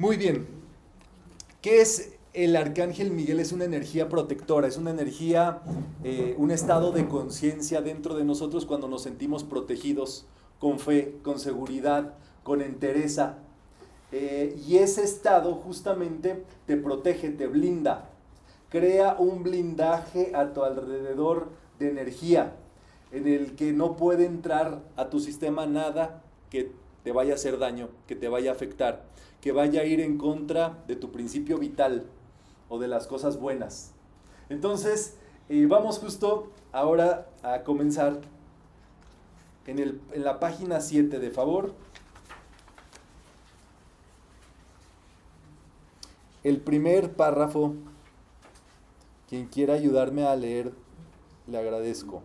Muy bien. ¿Qué es el Arcángel Miguel? Es una energía protectora, es una energía, un estado de conciencia dentro de nosotros cuando nos sentimos protegidos, con fe, con seguridad, con entereza. Y ese estado justamente te protege, te blinda, crea un blindaje a tu alrededor de energía, en el que no puede entrar a tu sistema nada que te vaya a hacer daño, que te vaya a afectar, que vaya a ir en contra de tu principio vital o de las cosas buenas. Entonces, vamos justo ahora a comenzar en la página 7, de favor. El primer párrafo, quien quiera ayudarme a leer, le agradezco.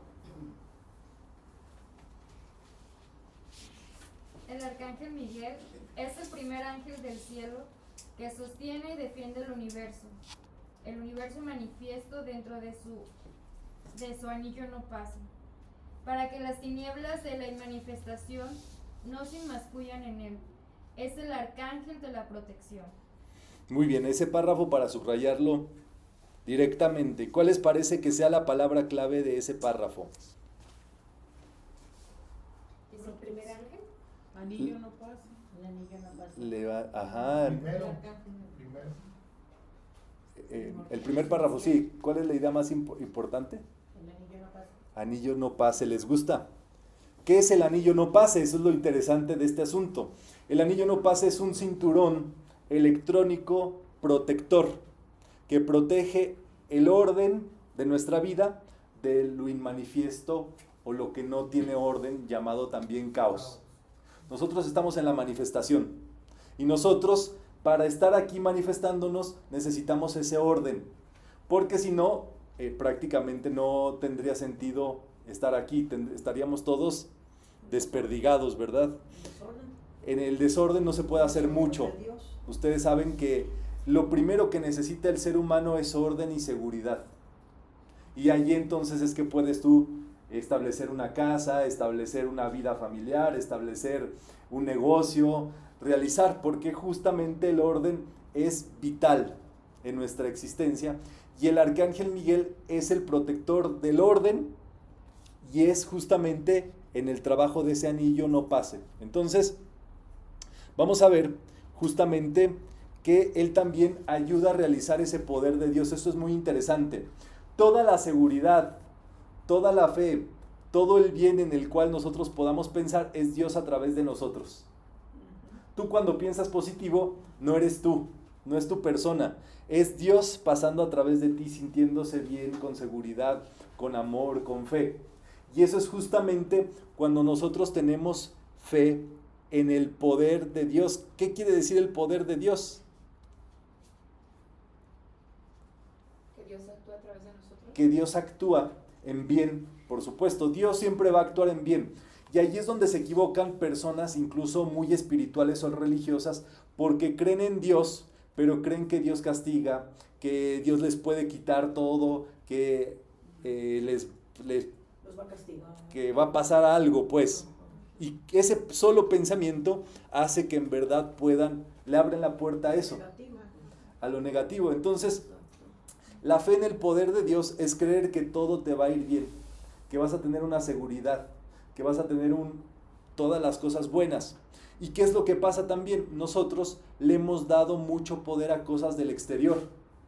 El arcángel Miguel es el primer ángel del cielo que sostiene y defiende el universo manifiesto dentro de su anillo no pase, para que las tinieblas de la manifestación no se inmiscuyan en él. Es el arcángel de la protección. Muy bien, ese párrafo para subrayarlo directamente. ¿Cuál les parece que sea la palabra clave de ese párrafo? ¿Es el primer ángel? Anillo no pasa. El anillo no pasa. Ajá. El primer párrafo, sí. ¿Cuál es la idea más importante? El anillo no pasa. Anillo no pase, ¿les gusta? ¿Qué es el anillo no pase? Eso es lo interesante de este asunto. El anillo no pase es un cinturón electrónico protector que protege el orden de nuestra vida de lo inmanifiesto o lo que no tiene orden, llamado también caos. Nosotros estamos en la manifestación y nosotros, para estar aquí manifestándonos, necesitamos ese orden, porque si no, prácticamente no tendría sentido estar aquí, estaríamos todos desperdigados, ¿verdad? En el desorden no se puede hacer mucho. Ustedes saben que lo primero que necesita el ser humano es orden y seguridad. Y allí entonces es que puedes tú establecer una casa, establecer una vida familiar, establecer un negocio, realizar, porque justamente el orden es vital en nuestra existencia. Y el Arcángel Miguel es el protector del orden y es justamente en el trabajo de ese anillo no pase. Entonces, vamos a ver justamente que él también ayuda a realizar ese poder de Dios. Esto es muy interesante. Toda la seguridad, toda la fe, todo el bien en el cual nosotros podamos pensar es Dios a través de nosotros. Tú cuando piensas positivo, no eres tú, no es tu persona, es Dios pasando a través de ti, sintiéndose bien, con seguridad, con amor, con fe. Y eso es justamente cuando nosotros tenemos fe en el poder de Dios. ¿Qué quiere decir el poder de Dios? Que Dios actúa a través de nosotros. Que Dios actúa en bien, por supuesto. Dios siempre va a actuar en bien. Y allí es donde se equivocan personas incluso muy espirituales o religiosas, porque creen en Dios, pero creen que Dios castiga, que Dios les puede quitar todo, que los va a castigar, que va a pasar algo, pues. Y ese solo pensamiento hace que en verdad le abren la puerta a eso, a lo negativo. Entonces, la fe en el poder de Dios es creer que todo te va a ir bien, que vas a tener una seguridad, que vas a tener todas las cosas buenas. ¿Y qué es lo que pasa también? Nosotros le hemos dado mucho poder a cosas del exterior.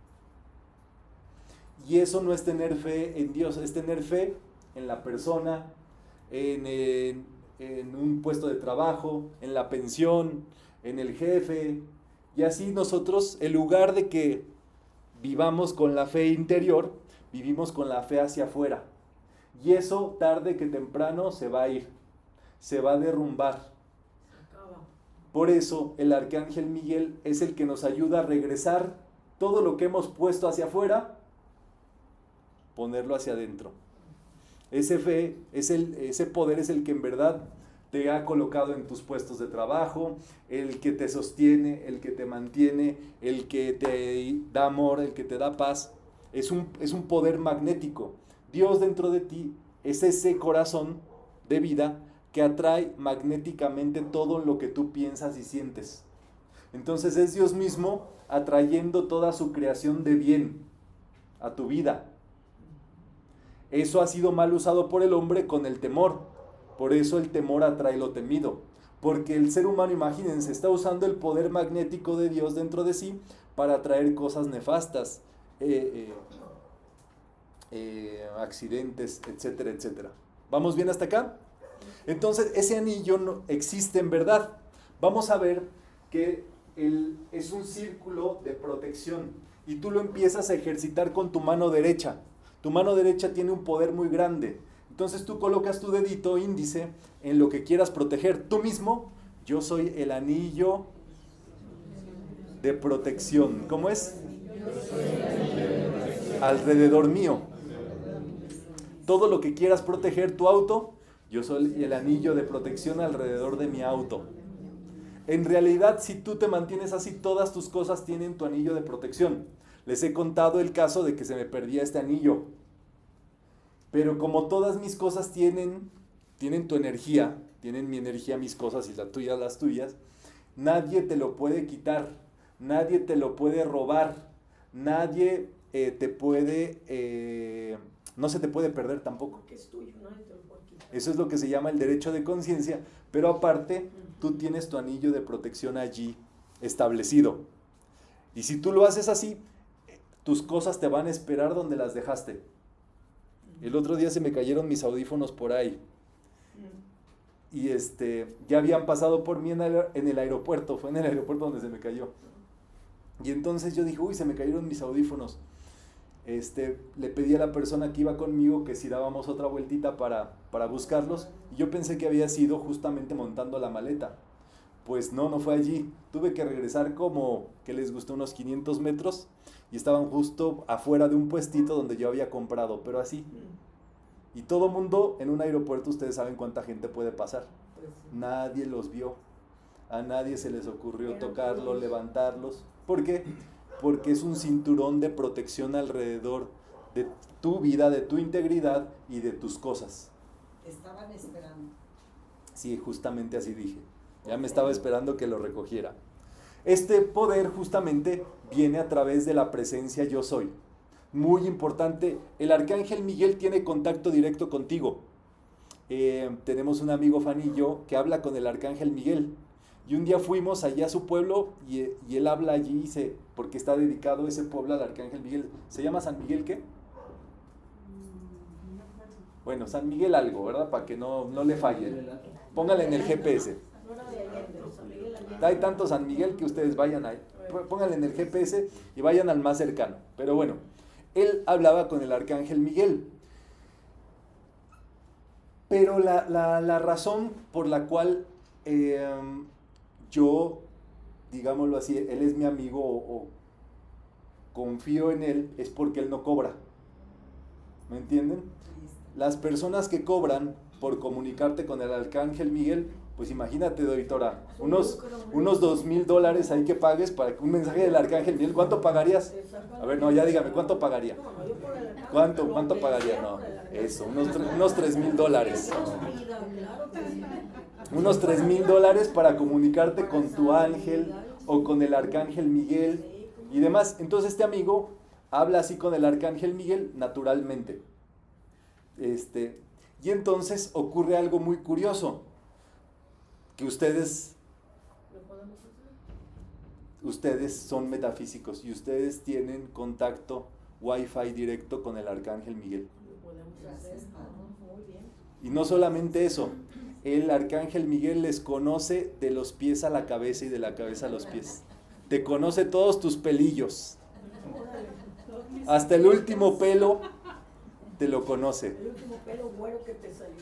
Y eso no es tener fe en Dios, es tener fe en la persona, en un puesto de trabajo, en la pensión, en el jefe. Y así nosotros, en lugar de que vivamos con la fe interior, vivimos con la fe hacia afuera. Y eso tarde que temprano se va a ir, se va a derrumbar. Por eso el Arcángel Miguel es el que nos ayuda a regresar todo lo que hemos puesto hacia afuera, ponerlo hacia adentro. Ese poder es el que en verdad te ha colocado en tus puestos de trabajo, el que te sostiene, el que te mantiene, el que te da amor, el que te da paz. Es un poder magnético. Dios dentro de ti es ese corazón de vida que atrae magnéticamente todo lo que tú piensas y sientes. Entonces es Dios mismo atrayendo toda su creación de bien a tu vida. Eso ha sido mal usado por el hombre con el temor. Por eso el temor atrae lo temido. Porque el ser humano, imagínense, está usando el poder magnético de Dios dentro de sí para atraer cosas nefastas, accidentes, etcétera, etcétera. ¿Vamos bien hasta acá? Entonces, ese anillo no existe en verdad. Vamos a ver que es un círculo de protección y tú lo empiezas a ejercitar con tu mano derecha. Tu mano derecha tiene un poder muy grande. Entonces tú colocas tu dedito índice en lo que quieras proteger. Tú mismo, yo soy el anillo de protección. ¿Cómo es? Alrededor mío. Todo lo que quieras proteger tu auto, yo soy el anillo de protección alrededor de mi auto. En realidad, si tú te mantienes así, todas tus cosas tienen tu anillo de protección. Les he contado el caso de que se me perdía este anillo. Pero como todas mis cosas tienen tu energía, tienen mi energía, mis cosas, y la tuya, las tuyas, nadie te lo puede quitar, nadie te lo puede robar, nadie te puede, no se te puede perder tampoco. Porque es tuyo, nadie te lo puede quitar. Eso es lo que se llama el derecho de conciencia, pero aparte tú tienes tu anillo de protección allí establecido. Y si tú lo haces así, tus cosas te van a esperar donde las dejaste. El otro día se me cayeron mis audífonos por ahí. Y ya habían pasado por mí en el aeropuerto. Fue en el aeropuerto donde se me cayó. Y entonces yo dije, uy, se me cayeron mis audífonos. Le pedí a la persona que iba conmigo que si dábamos otra vueltita para buscarlos. Y yo pensé que había sido justamente montando la maleta. Pues no fue allí. Tuve que regresar como, que les gustó, unos 500 metros. Y estaban justo afuera de un puestito donde yo había comprado, pero así. Y todo mundo en un aeropuerto, ustedes saben cuánta gente puede pasar. Nadie los vio. A nadie se les ocurrió tocarlo, levantarlos. ¿Por qué? Porque es un cinturón de protección alrededor de tu vida, de tu integridad y de tus cosas. Estaban esperando. Sí, justamente así dije. Ya me estaba esperando que lo recogiera. Este poder justamente viene a través de la presencia yo soy. Muy importante, el arcángel Miguel tiene contacto directo contigo. Tenemos un amigo Fanny y yo que habla con el arcángel Miguel. Y un día fuimos allá a su pueblo y él habla allí, porque está dedicado ese pueblo al arcángel Miguel. ¿Se llama San Miguel qué? Bueno, San Miguel algo, ¿verdad? Para que no le falle. Póngale en el GPS. Hay tanto San Miguel que ustedes vayan ahí. Pónganle en el GPS y vayan al más cercano. Pero bueno, él hablaba con el arcángel Miguel. Pero la razón por la cual yo, digámoslo así, él es mi amigo o confío en él, es porque él no cobra. ¿Me entienden? Las personas que cobran por comunicarte con el arcángel Miguel, pues imagínate, doctora, unos $2,000 hay que pagues para un mensaje del arcángel Miguel. ¿Cuánto pagarías? A ver, no, ya dígame, ¿cuánto pagaría? ¿Cuánto pagaría? No, eso, unos $3,000. Unos $3,000 para comunicarte con tu ángel o con el arcángel Miguel y demás. Entonces este amigo habla así con el arcángel Miguel naturalmente. Y entonces ocurre algo muy curioso, que ustedes son metafísicos y ustedes tienen contacto Wi-Fi directo con el arcángel Miguel. Y no solamente eso, el arcángel Miguel les conoce de los pies a la cabeza y de la cabeza a los pies. Te conoce todos tus pelillos. Hasta el último pelo te lo conoce. El último pelo güero que te salió.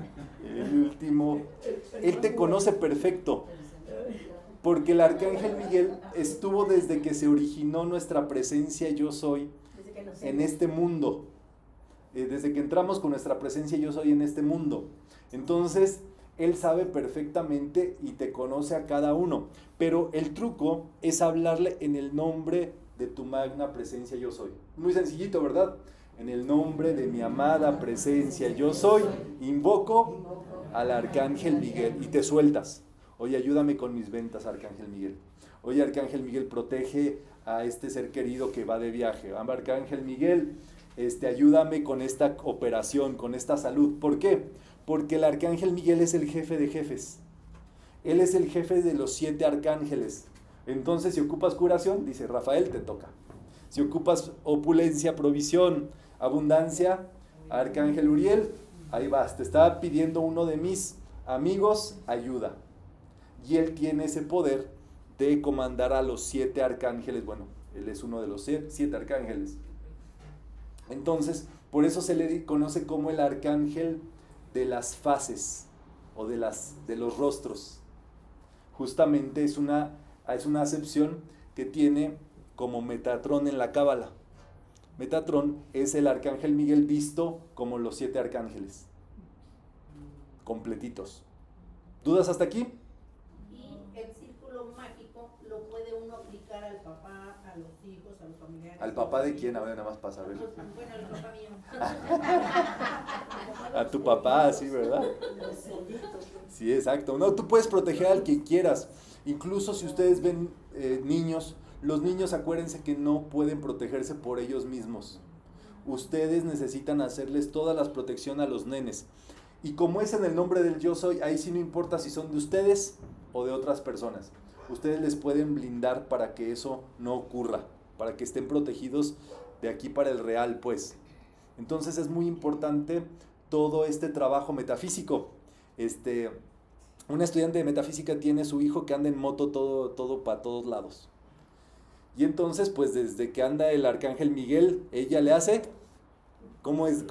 Él te conoce perfecto. Porque el arcángel Miguel estuvo desde que se originó nuestra presencia yo soy en este mundo. Desde que entramos con nuestra presencia yo soy en este mundo. Entonces, él sabe perfectamente y te conoce a cada uno. Pero el truco es hablarle en el nombre de tu magna presencia yo soy. Muy sencillito, ¿verdad? En el nombre de mi amada presencia yo soy, invoco al arcángel Miguel y te sueltas. Oye, ayúdame con mis ventas, Arcángel Miguel. Oye, Arcángel Miguel, protege a este ser querido que va de viaje. Arcángel Miguel, ayúdame con esta operación, con esta salud. ¿Por qué? Porque el Arcángel Miguel es el jefe de jefes. Él es el jefe de los 7 arcángeles. Entonces, si ocupas curación, dice Rafael, te toca. Si ocupas opulencia, provisión, abundancia, Arcángel Uriel, ahí vas. Te estaba pidiendo uno de mis amigos ayuda. Y él tiene ese poder de comandar a los 7 arcángeles. Bueno, él es uno de los 7 arcángeles. Entonces, por eso se le conoce como el arcángel de las faces o de los rostros. Justamente es una acepción que tiene como Metatrón en la Cábala. Metatrón es el arcángel Miguel visto como los 7 arcángeles, completitos. ¿Dudas hasta aquí? Y el círculo mágico lo puede uno aplicar al papá, a los hijos, a los familiares. ¿Al papá de quién? A ver, nada más para saber. Bueno, al papá mío. A tu papá, sí, ¿verdad? Sí, exacto. No, tú puedes proteger al que quieras. Incluso si ustedes ven niños, los niños acuérdense que no pueden protegerse por ellos mismos. Ustedes necesitan hacerles toda la protección a los nenes. Y como es en el nombre del yo soy, ahí sí no importa si son de ustedes o de otras personas. Ustedes les pueden blindar para que eso no ocurra, para que estén protegidos de aquí para el real, pues. Entonces es muy importante todo este trabajo metafísico. Una estudiante de metafísica tiene su hijo que anda en moto todo para todos lados. Y entonces, pues desde que anda el arcángel Miguel, ella le hace, ¿cómo es?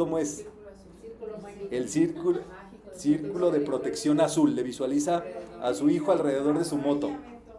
El círculo de protección azul. Le visualiza a su hijo alrededor de su moto.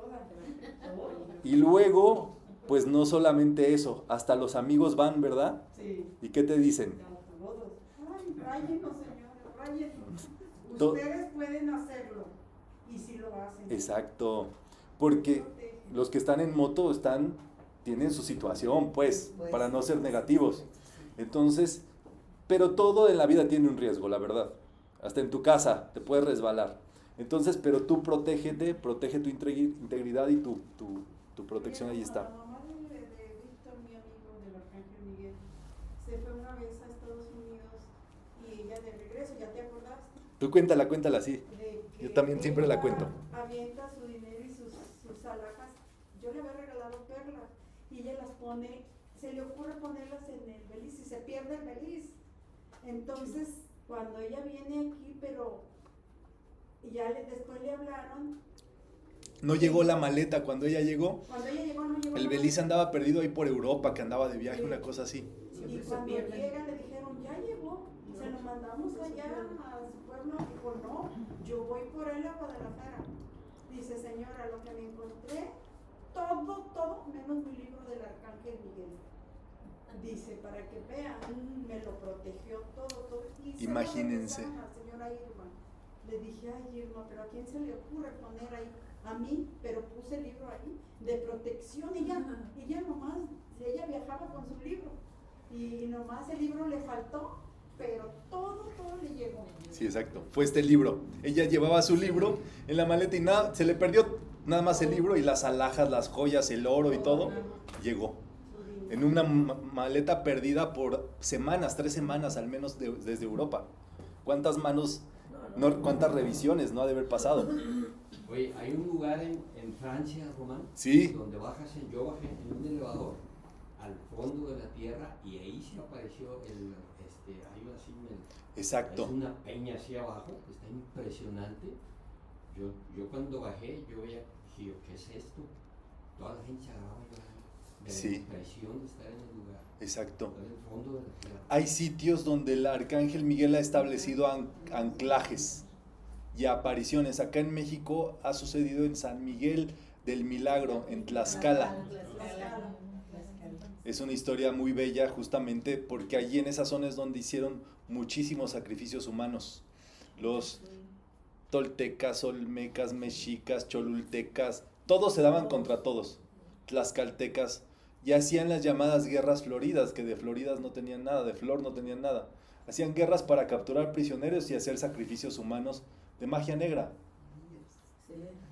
Y luego, pues no solamente eso, hasta los amigos van, ¿verdad? Sí. ¿Y qué te dicen? Ay, ráyenos, señores, ráyenos. Ustedes pueden hacerlo. Y si lo hacen. Exacto. Porque los que están en moto tienen su situación, pues, para no ser negativos. Entonces, pero todo en la vida tiene un riesgo, la verdad. Hasta en tu casa te puedes resbalar. Entonces, pero tú protege tu integridad y tu protección ahí está. La mamá de Víctor, mi amigo del Arcángel Miguel, se fue una vez a Estados Unidos y ella de regreso, ¿ya te acordaste? Tú cuéntala así. Yo también siempre la cuento. Avienta su dinero y sus alhajas. Yo le había regalado perlas y ella las pone, se le ocurre ponerlas en el beliz y se pierde el beliz. Entonces, cuando ella viene aquí, pero ya después le hablaron. No llegó la maleta cuando ella llegó. Cuando ella llegó, no llegó. El beliz andaba perdido ahí por Europa, que andaba de viaje, una cosa así. Y cuando llega le dijeron, ya llegó, se lo mandamos allá a su pueblo. Dijo, no, yo voy por él a Guadalajara. Dice, señora, lo que me encontré, todo menos mi libro del Arcángel Miguel. Dice, para que vean, me lo protegió todo. Y imagínense. Señora Irma, le dije, ay Irma, pero ¿a quién se le ocurre poner ahí? A mí, pero puse el libro ahí de protección. Ella nomás, ella viajaba con su libro y nomás el libro le faltó, pero todo le llegó. Sí, exacto. Fue este libro. Ella llevaba su libro en la maleta y nada, se le perdió nada más el libro y las alhajas, las joyas, el oro y todo, llegó. En una maleta perdida por semanas, 3 semanas al menos desde Europa. ¿Cuántas cuántas revisiones no ha de haber pasado? Oye, hay un lugar en Francia, Román, sí, donde yo bajé en un elevador al fondo de la tierra y ahí se apareció exacto. Es una peña así abajo, que está impresionante. Yo cuando bajé, yo veía, dije, ¿qué es esto? Toda la gente se agarraba de la impresión de estar en el lugar. Exacto. En el fondo de la tierra. Hay sitios donde el Arcángel Miguel ha establecido anclajes y apariciones. Acá en México ha sucedido en San Miguel del Milagro, en Tlaxcala. Es una historia muy bella justamente porque allí en esa zona es donde hicieron muchísimos sacrificios humanos. Los toltecas, olmecas, mexicas, cholultecas, todos se daban contra todos. Tlaxcaltecas, y hacían las llamadas guerras floridas, que de floridas no tenían nada, de flor no tenían nada. Hacían guerras para capturar prisioneros y hacer sacrificios humanos de magia negra. Excelente.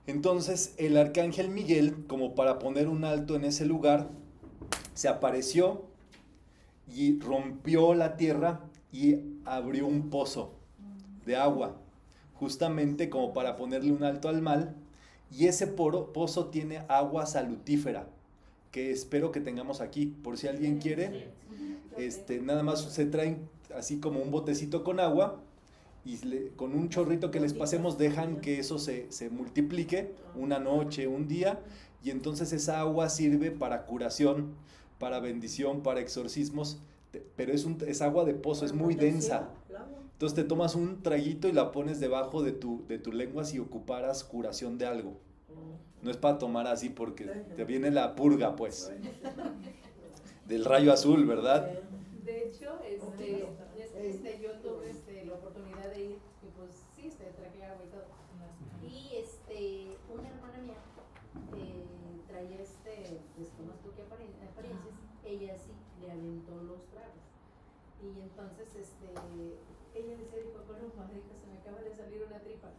Entonces el arcángel Miguel, como para poner un alto en ese lugar, se apareció y rompió la tierra y abrió un pozo de agua, justamente como para ponerle un alto al mal. Y ese pozo tiene agua salutífera, que espero que tengamos aquí, por si alguien quiere. Nada más se traen así como un botecito con agua y con un chorrito que les pasemos dejan que eso se multiplique una noche, un día, y entonces esa agua sirve para curación, para bendición, para exorcismos, pero es agua de pozo, es muy densa. Entonces te tomas un traguito y la pones debajo de tu lengua si ocuparas curación de algo. No es para tomar así porque te viene la purga, pues, del rayo azul, ¿verdad? De hecho, yo tuve la oportunidad de ir, y pues sí, traje agua y todo. Y una hermana mía traía desconozco qué apariencias, ella sí le aventó los tragos. Y entonces ella decía, dijo, Columba, dijo, se me acaba de salir una tripa.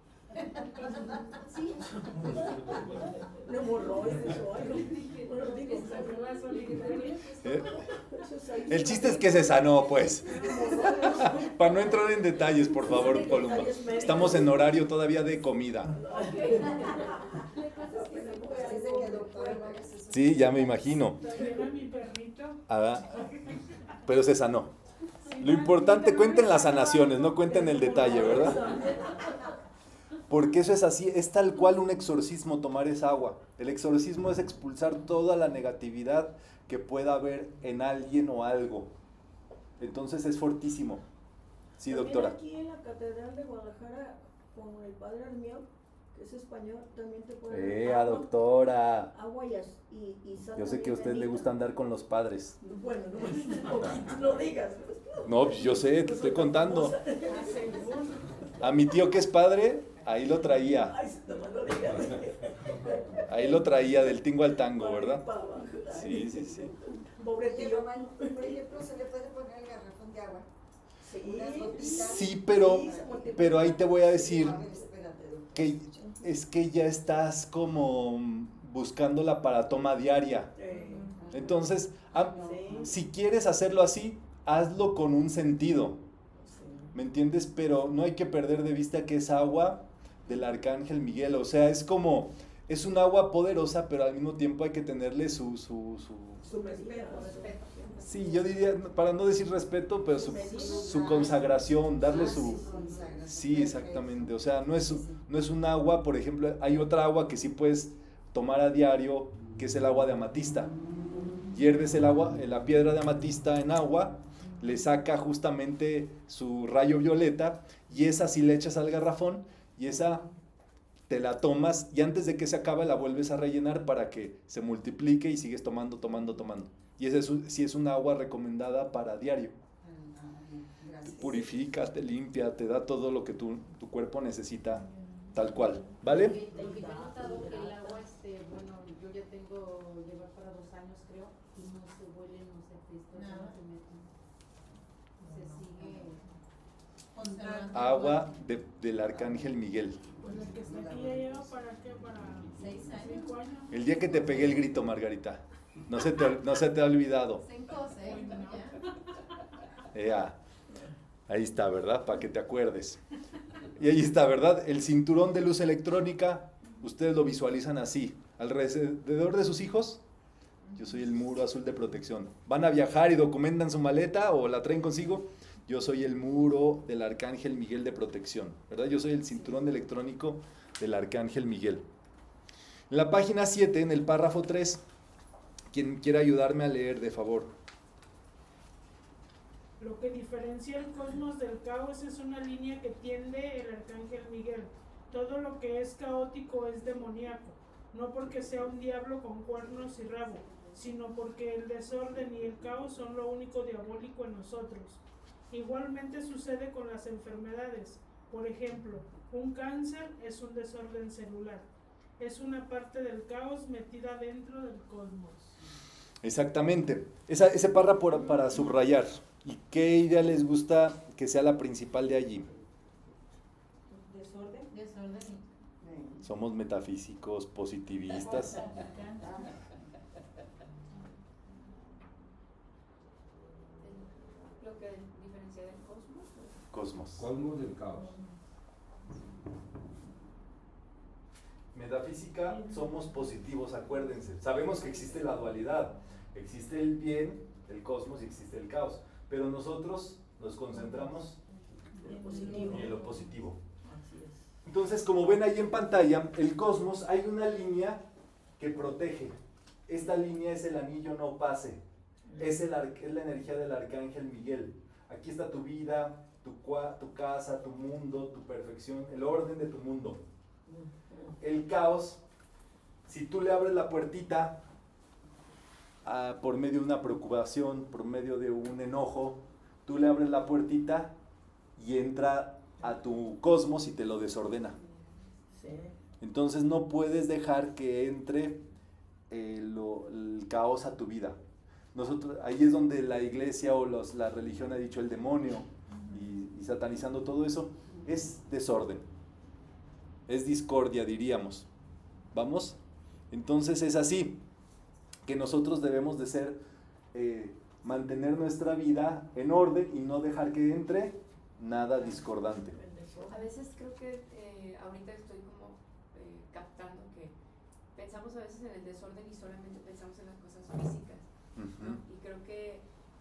Sí. No hemorroides o algo. El chiste es que se sanó, pues. Para no entrar en detalles, por favor, Columba. Estamos en horario todavía de comida. Sí, ya me imagino. Pero se sanó. Lo importante, cuenten las sanaciones, no cuenten el detalle, ¿verdad? Porque eso es así, es tal cual un exorcismo tomar esa agua. El exorcismo es expulsar toda la negatividad que pueda haber en alguien o algo. Entonces es fortísimo. Sí, doctora. Aquí en la Catedral de Guadalajara, con el padre Armión, que es español, también te puede dar agua, doctora. Agua y sal. Yo sé que a usted le gusta andar con los padres. Bueno, no digas. No, yo sé, te estoy contando. A mi tío que es padre, ahí lo traía. Ahí lo traía del tingo al tango, ¿verdad? Sí. Pobre tío. Por ejemplo, se le puede poner el garrafón de agua. Sí, pero ahí te voy a decir que es que ya estás como buscándola para toma diaria. Entonces, si quieres hacerlo así, hazlo con un sentido. ¿Me entiendes? Pero no hay que perder de vista que es agua del arcángel Miguel. O sea, es un agua poderosa, pero al mismo tiempo hay que tenerle su respeto. Sí, yo diría, para no decir respeto, pero su consagración, darle su... Sí, exactamente. O sea, no es un agua, por ejemplo, hay otra agua que sí puedes tomar a diario, que es el agua de amatista. Hierves la piedra de amatista en agua, le saca justamente su rayo violeta, y esa sí le echas al garrafón, y esa te la tomas, y antes de que se acabe la vuelves a rellenar para que se multiplique y sigues tomando. Y esa sí es un agua recomendada para diario. Purifica, te limpia, te da todo lo que tu cuerpo necesita, tal cual, ¿vale? He notado que el agua, bueno, yo ya llevar para 2 años creo, y no se huele, no se apesta, no se mete. Se sigue... Agua del arcángel Miguel. Pues el que está aquí ya lleva para qué, para 5 años. El día que te pegué el grito, Margarita, no se te ha olvidado. Ahí está, ¿verdad? Para que te acuerdes. Y ahí está, ¿verdad? El cinturón de luz electrónica, ustedes lo visualizan así. Alrededor de sus hijos, yo soy el muro azul de protección. Van a viajar y documentan su maleta o la traen consigo. Yo soy el muro del arcángel Miguel de protección, ¿verdad? Yo soy el cinturón electrónico del arcángel Miguel. En la página 7, en el párrafo 3, quien quiera ayudarme a leer, de favor. Lo que diferencia el cosmos del caos es una línea que tiende el arcángel Miguel. Todo lo que es caótico es demoníaco, no porque sea un diablo con cuernos y rabo, sino porque el desorden y el caos son lo único diabólico en nosotros. Igualmente sucede con las enfermedades. Por ejemplo, un cáncer es un desorden celular. Es una parte del caos metida dentro del cosmos. Exactamente. Ese párrafo para subrayar. ¿Y qué idea les gusta que sea la principal de allí? Desorden. Somos metafísicos, positivistas. Lo que diferencia del cosmos. Cosmos. Cosmos del caos. Metafísica, somos positivos, acuérdense. Sabemos que existe la dualidad. Existe el bien, el cosmos, y existe el caos. Pero nosotros nos concentramos en lo positivo. Entonces, como ven ahí en pantalla, el cosmos, hay una línea que protege. Esta línea es el anillo no pase. Es la energía del arcángel Miguel. Aquí está tu vida, tu casa, tu mundo, tu perfección, el orden de tu mundo. El caos, si tú le abres la puertita por medio de una preocupación, por medio de un enojo, tú le abres la puertita y entra a tu cosmos y te lo desordena. Entonces no puedes dejar que entre el caos a tu vida. Ahí es donde la iglesia o la religión ha dicho el demonio y satanizando todo eso, es desorden, es discordia, diríamos. ¿Vamos? Entonces es así que nosotros debemos de ser, mantener nuestra vida en orden y no dejar que entre nada discordante. A veces creo que ahorita estoy como captando que pensamos a veces en el desorden y solamente pensamos en las cosas físicas, ¿no? Y creo que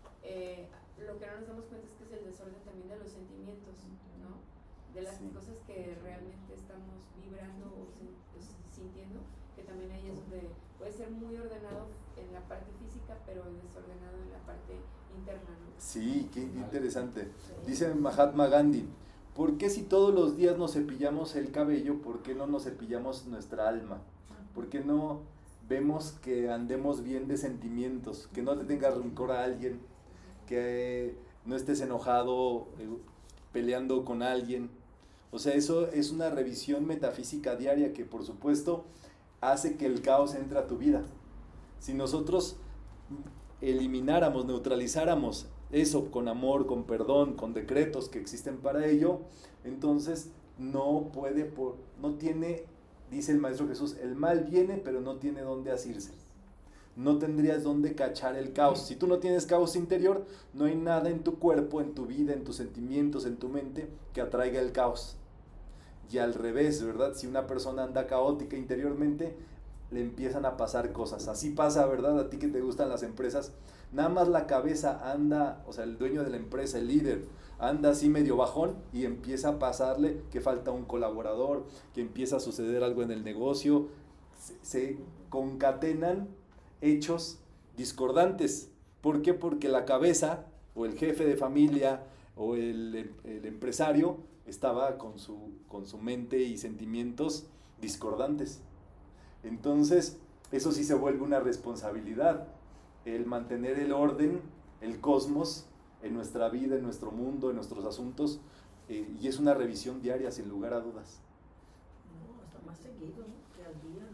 lo que no nos damos cuenta es que es el desorden también de los sentimientos, ¿no? De las cosas que realmente estamos vibrando o sintiendo, que también ahí es donde puede ser muy ordenado en la parte física, pero desordenado en la parte interna, ¿no? Sí, qué interesante. Dice Mahatma Gandhi, ¿por qué si todos los días nos cepillamos el cabello, por qué no nos cepillamos nuestra alma? ¿Por qué no vemos que andemos bien de sentimientos, que no te tengas rencor a alguien, que no estés enojado, peleando con alguien? O sea, eso es una revisión metafísica diaria que, por supuesto, hace que el caos entre a tu vida. Si nosotros elimináramos, neutralizáramos eso con amor, con perdón, con decretos que existen para ello, entonces no tiene, dice el Maestro Jesús, el mal viene pero no tiene dónde asirse. No tendrías dónde cachar el caos. Si tú no tienes caos interior, no hay nada en tu cuerpo, en tu vida, en tus sentimientos, en tu mente que atraiga el caos. Y al revés, ¿verdad? Si una persona anda caótica interiormente, le empiezan a pasar cosas. Así pasa, ¿verdad? A ti que te gustan las empresas, nada más la cabeza anda, o sea, el dueño de la empresa, el líder, anda así medio bajón y empieza a pasarle que falta un colaborador, que empieza a suceder algo en el negocio, se concatenan hechos discordantes. ¿Por qué? Porque la cabeza, o el jefe de familia, o el empresario, estaba con su mente y sentimientos discordantes. Entonces, eso sí se vuelve una responsabilidad, el mantener el orden, el cosmos, en nuestra vida, en nuestro mundo, en nuestros asuntos, y es una revisión diaria, sin lugar a dudas. No, hasta más seguido, ¿no? Que al día,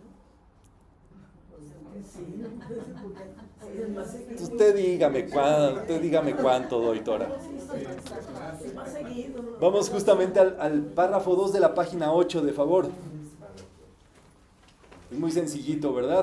¿no? Sí, ¿no? Usted dígame cuánto, doctora. Vamos justamente al párrafo 2 de la página 8, de favor. Es muy sencillito, ¿verdad?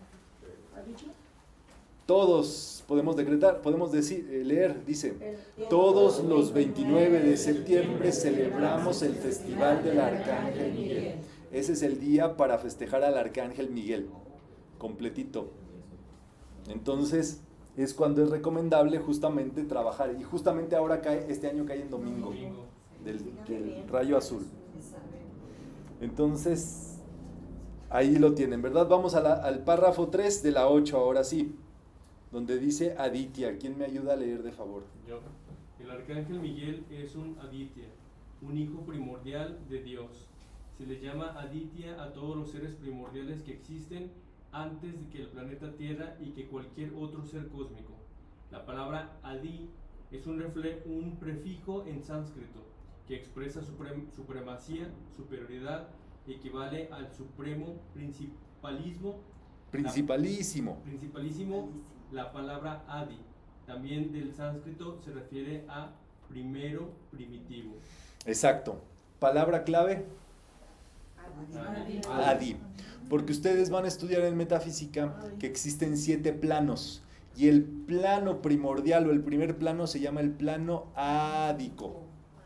Todos podemos decretar, podemos leer, dice, todos los 29 de septiembre celebramos el Festival del Arcángel Miguel. Ese es el día para festejar al Arcángel Miguel, completito. Entonces, es cuando es recomendable justamente trabajar. Y justamente ahora este año cae en domingo, del rayo azul. Entonces, ahí lo tienen, ¿verdad? Vamos al párrafo 3 de la 8, ahora sí, donde dice Aditya. ¿Quién me ayuda a leer, de favor? Yo. El Arcángel Miguel es un Aditya, un hijo primordial de Dios. Se le llama Aditya a todos los seres primordiales que existen antes de que el planeta Tierra y que cualquier otro ser cósmico. La palabra Adi es un prefijo en sánscrito que expresa supremacía, superioridad, equivale al supremo principalismo. Principalísimo, la palabra Adi, también del sánscrito, se refiere a primero, primitivo. Exacto. Palabra clave. Adi. Porque ustedes van a estudiar en metafísica que existen 7 planos. Y el plano primordial o el primer plano se llama el plano ádico.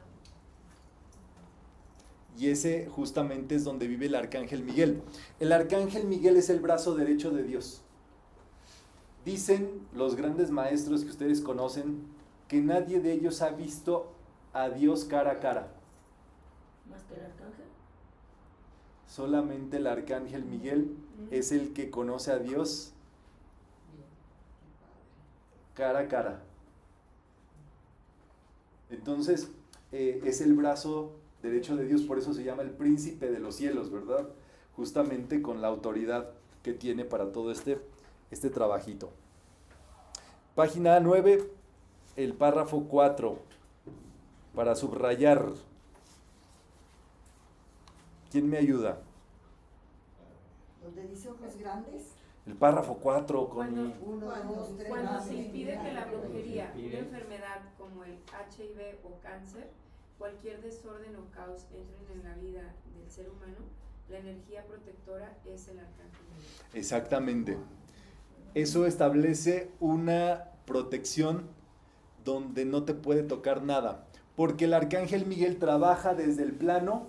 Y ese justamente es donde vive el Arcángel Miguel. El Arcángel Miguel es el brazo derecho de Dios. Dicen los grandes maestros que ustedes conocen que nadie de ellos ha visto a Dios cara a cara. ¿Más que el arcángel? Solamente el Arcángel Miguel es el que conoce a Dios cara a cara. Entonces, es el brazo derecho de Dios, por eso se llama el príncipe de los cielos, ¿verdad? Justamente con la autoridad que tiene para todo este trabajito. Página 9, el párrafo 4, para subrayar. ¿Quién me ayuda? Donde dice ojos grandes. El párrafo 4 con Cuando, Uno, dos, tres, cuando se cuatro, impide que la brujería, impide. una enfermedad como el HIV o cáncer, cualquier desorden o caos entren en la vida del ser humano, la energía protectora es el arcángel Miguel. Exactamente. Eso establece una protección donde no te puede tocar nada. Porque el Arcángel Miguel trabaja desde el plano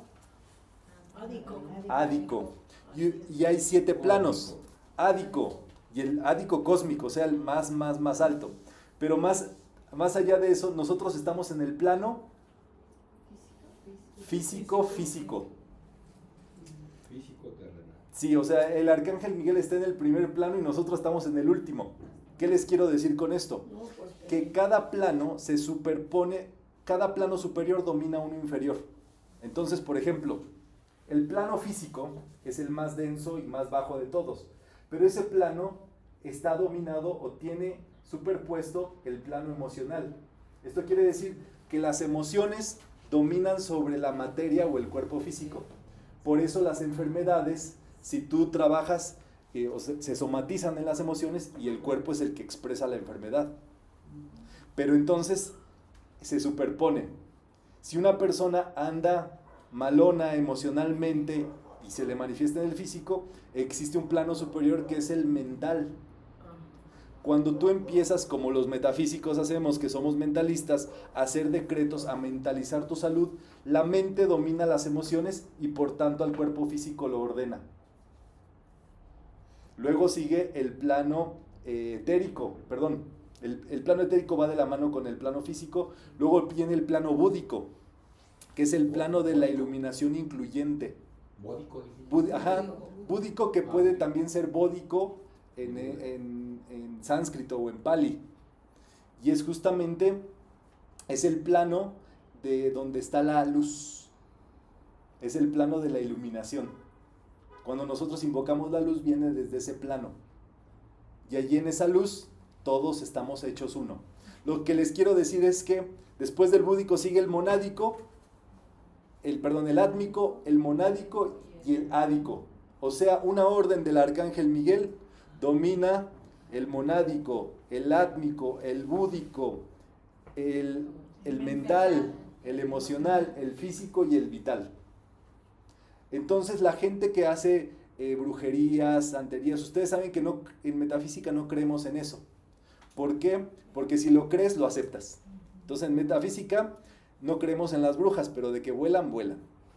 ádico. Y hay 7 planos. Ádico. Y el ádico cósmico, o sea, el más alto. Pero más allá de eso, nosotros estamos en el plano físico. Físico terrenal. Sí, o sea, el Arcángel Miguel está en el primer plano y nosotros estamos en el último. ¿Qué les quiero decir con esto? Que cada plano se superpone, cada plano superior domina uno inferior. Entonces, por ejemplo, el plano físico es el más denso y más bajo de todos, pero ese plano está dominado o tiene superpuesto el plano emocional. Esto quiere decir que las emociones dominan sobre la materia o el cuerpo físico. Por eso las enfermedades, si tú trabajas, se somatizan en las emociones y el cuerpo es el que expresa la enfermedad. Pero entonces se superpone. Si una persona anda malona emocionalmente y se le manifiesta en el físico, existe un plano superior que es el mental. Cuando tú empiezas, como los metafísicos hacemos, que somos mentalistas, a hacer decretos, a mentalizar tu salud, la mente domina las emociones y por tanto al cuerpo físico lo ordena. Luego sigue el plano etérico, perdón, el plano etérico va de la mano con el plano físico. Luego viene el plano búdico, que es el plano de la iluminación incluyente. Bódico. Búdico, que puede también ser bódico en sánscrito o en pali. Y es justamente, es el plano de donde está la luz. Es el plano de la iluminación. Cuando nosotros invocamos la luz, viene desde ese plano. Y allí en esa luz, todos estamos hechos uno. Lo que les quiero decir es que después del búdico sigue el monádico, el átmico, el monádico y el ádico. O sea, una orden del Arcángel Miguel domina el monádico, el átmico, el búdico, el mental, el emocional, el físico y el vital. Entonces la gente que hace brujerías, santerías, ustedes saben que no, en metafísica no creemos en eso. ¿Por qué? Porque si lo crees, lo aceptas. Entonces en metafísica no creemos en las brujas, pero de que vuelan, vuelan.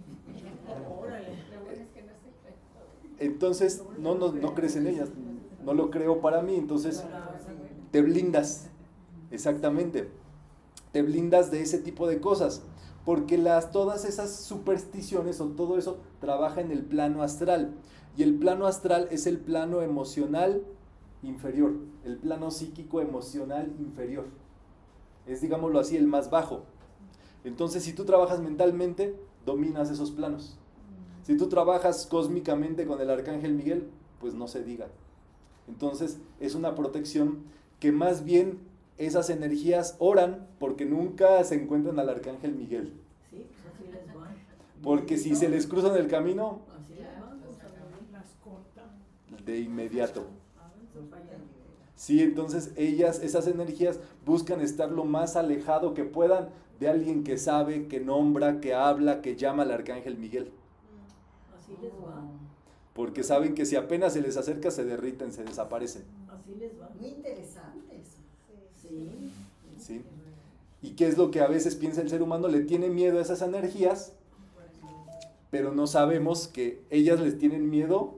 Entonces no crees en ellas, no lo creo para mí, entonces te blindas, exactamente, te blindas de ese tipo de cosas, porque todas esas supersticiones o todo eso trabaja en el plano astral, y el plano astral es el plano emocional inferior, el plano psíquico emocional inferior, es, digámoslo así, el más bajo. Entonces si tú trabajas mentalmente, dominas esos planos. Si tú trabajas cósmicamente con el Arcángel Miguel, pues no se diga. Entonces es una protección que más bien esas energías oran porque nunca se encuentran al Arcángel Miguel. Sí, pues así les va. Porque si se les cruzan el camino, Así les va, Las cortan. de inmediato. se fallan. Sí, entonces esas energías buscan estar lo más alejado que puedan de alguien que sabe, que nombra, que habla, que llama al Arcángel Miguel. Así Así les va. Porque saben que si apenas se les acerca, se derriten, se desaparecen. Así les va. Muy interesante eso. Sí. ¿Sí? ¿Y qué es lo que a veces piensa el ser humano? Le tiene miedo a esas energías, pero no sabemos que ellas les tienen miedo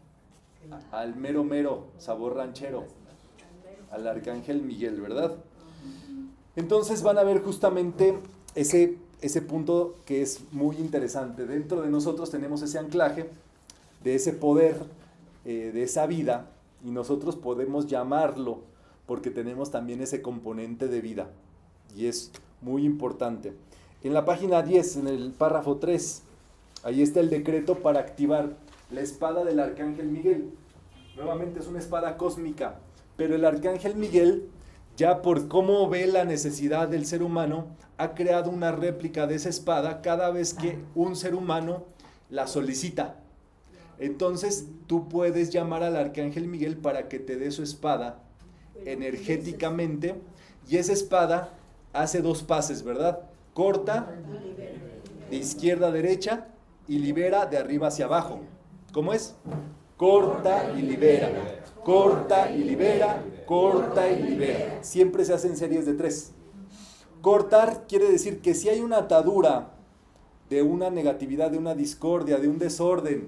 al mero sabor ranchero, al arcángel Miguel, ¿verdad? Entonces van a ver justamente ese punto que es muy interesante. Dentro de nosotros tenemos ese anclaje de ese poder, de esa vida, y nosotros podemos llamarlo porque tenemos también ese componente de vida, y es muy importante. En la página 10, en el párrafo 3, ahí está el decreto para activar la espada del arcángel Miguel. Nuevamente es una espada cósmica, pero el arcángel Miguel, ya por cómo ve la necesidad del ser humano, ha creado una réplica de esa espada cada vez que un ser humano la solicita. Entonces tú puedes llamar al arcángel Miguel para que te dé su espada energéticamente, y esa espada hace 2 pases, ¿verdad? Corta de izquierda a derecha y libera de arriba hacia abajo. ¿Cómo es? Corta y libera, corta y libera, corta y libera. Siempre se hacen series de 3. Cortar quiere decir que si hay una atadura de una negatividad, de una discordia, de un desorden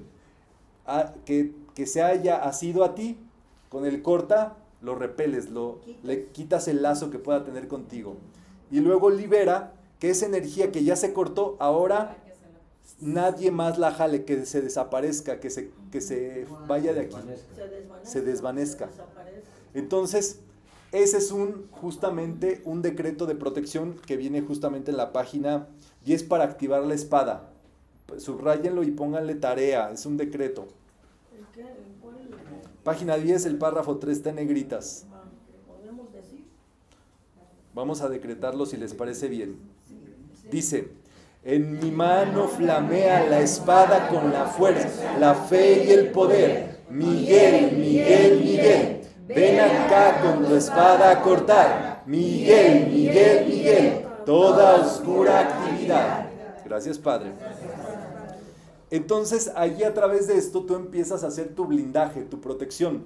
que se haya asido a ti, con el corta lo repeles, le quitas el lazo que pueda tener contigo. Y luego libera, que esa energía que ya se cortó, ahora nadie más la jale, que se desaparezca, que se vaya de aquí, se desvanezca. Entonces, ese es justamente un decreto de protección que viene justamente en la página, y es para activar la espada. Subrayenlo y pónganle tarea, es un decreto. Página 10, el párrafo 3 está en negritas. Vamos a decretarlo si les parece bien. Dice: en mi mano flamea la espada con la fuerza, la fe y el poder. Miguel, Miguel, Miguel, ven acá con tu espada a cortar. Miguel, Miguel, Miguel, toda oscura actividad. Gracias, Padre. Entonces, allí a través de esto tú empiezas a hacer tu blindaje, tu protección,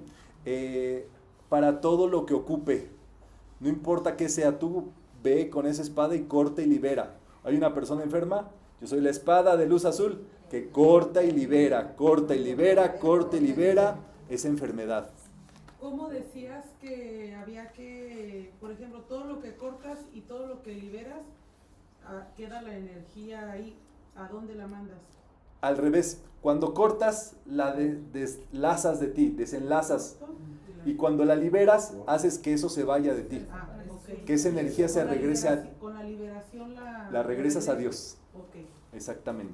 para todo lo que ocupe. No importa qué sea, tú ve con esa espada y corta y libera. Hay una persona enferma, yo soy la espada de luz azul que corta y libera, corta y libera, corta y libera esa enfermedad. ¿Cómo decías que había que, por ejemplo, todo lo que cortas y todo lo que liberas, queda la energía ahí? ¿A dónde la mandas? Al revés, cuando cortas, la deslazas de ti, desenlazas. Y cuando la liberas, haces que eso se vaya de ti. Okay. Que esa energía se regrese a ti. Con la liberación la regresas a Dios. Okay. Exactamente.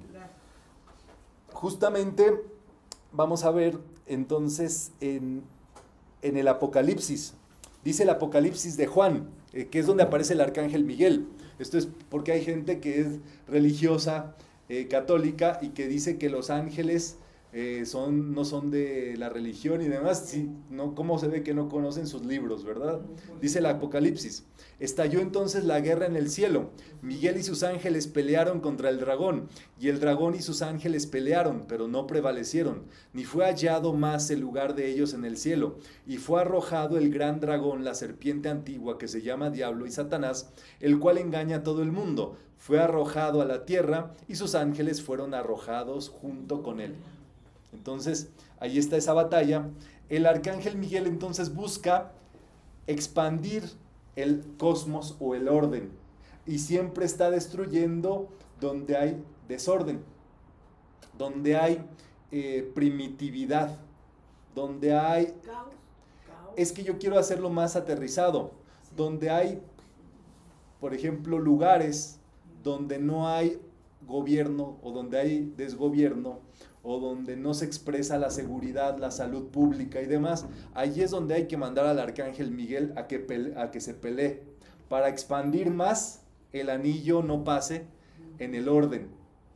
Justamente vamos a ver entonces en el Apocalipsis. Dice el Apocalipsis de Juan, que es donde aparece el arcángel Miguel. Esto es porque hay gente que es religiosa, católica, y que dice que los ángeles no son de la religión y demás. Sí, no, ¿cómo se ve que no conocen sus libros, verdad? Dice el Apocalipsis: estalló entonces la guerra en el cielo. Miguel y sus ángeles pelearon contra el dragón, y el dragón y sus ángeles pelearon, pero no prevalecieron, ni fue hallado más el lugar de ellos en el cielo. Y fue arrojado el gran dragón, la serpiente antigua, que se llama Diablo y Satanás, el cual engaña a todo el mundo. Fue arrojado a la tierra, y sus ángeles fueron arrojados junto con él. Entonces, ahí está esa batalla. El arcángel Miguel entonces busca expandir el cosmos o el orden, y siempre está destruyendo donde hay desorden, donde hay primitividad, donde hay caos. Es que yo quiero hacerlo más aterrizado, donde hay, por ejemplo, lugares donde no hay gobierno, o donde hay desgobierno, o donde no se expresa la seguridad, la salud pública y demás. Allí es donde hay que mandar al arcángel Miguel a que se pelee, para expandir más el anillo no pase en el orden.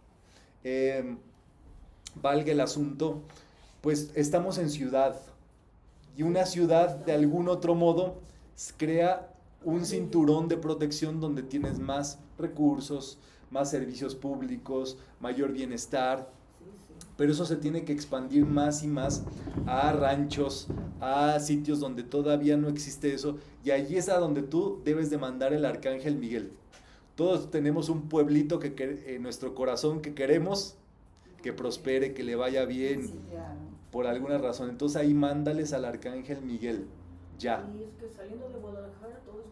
Valga el asunto, pues estamos en ciudad, y una ciudad de algún otro modo crea un cinturón de protección donde tienes más recursos, más servicios públicos, mayor bienestar. pero eso se tiene que expandir más y más a ranchos, a sitios donde todavía no existe eso, y allí es a donde tú debes de mandar el Arcángel Miguel. Todos tenemos un pueblito en nuestro corazón que queremos que prospere, que le vaya bien, Sí, claro. por alguna razón. Entonces ahí mándales al Arcángel Miguel, ya. Y es que saliendo de Guadalajara todo es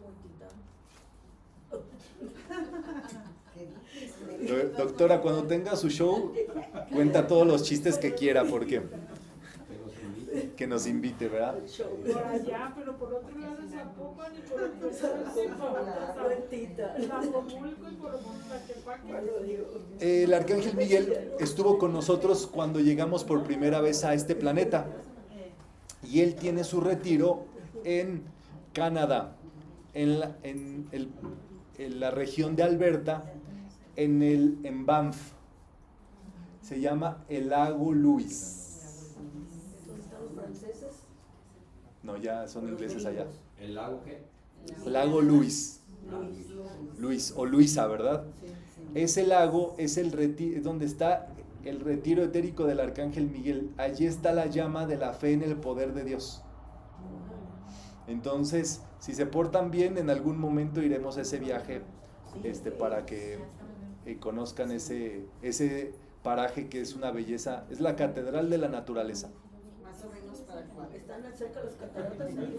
Huentitán. Qué difícil. Doctora, cuando tenga su show, cuenta todos los chistes que quiera, porque que nos invite, ¿verdad? Por allá, pero por otro lado es Zapopan y por otro lado es Tlajomulco y por Tlaquepaque. El Arcángel Miguel estuvo con nosotros cuando llegamos por primera vez a este planeta, y él tiene su retiro en Canadá, en la región de Alberta, en Banff. Se llama el lago Louis. ¿Dónde están los franceses? No, ya son ingleses allá. ¿El lago qué? Lago Louis. Luis o Luisa, ¿verdad? Ese lago es donde está el retiro etérico del Arcángel Miguel. Allí está la llama de la fe en el poder de Dios. Entonces, si se portan bien, en algún momento iremos a ese viaje para que conozcan ese paraje que es una belleza. Es la catedral de la naturaleza. Más o menos para cuándo. Están cerca de las cataratas ahí.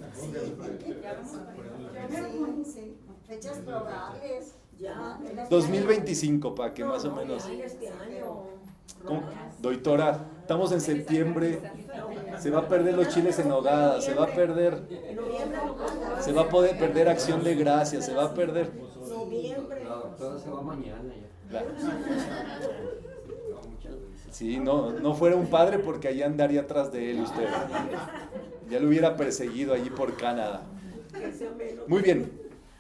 Sí. Fechas probables. Ya. 2025, para que más o menos. Ay, este año. ¿Cómo? Doctora, estamos en septiembre. Se va a perder los chiles en nogada, se va a perder. Se va a poder perder Acción de Gracias, se va a perder. La doctora se va mañana ya. Sí, no fuera un padre porque allá andaría atrás de él usted. Ya lo hubiera perseguido allí por Canadá. Muy bien.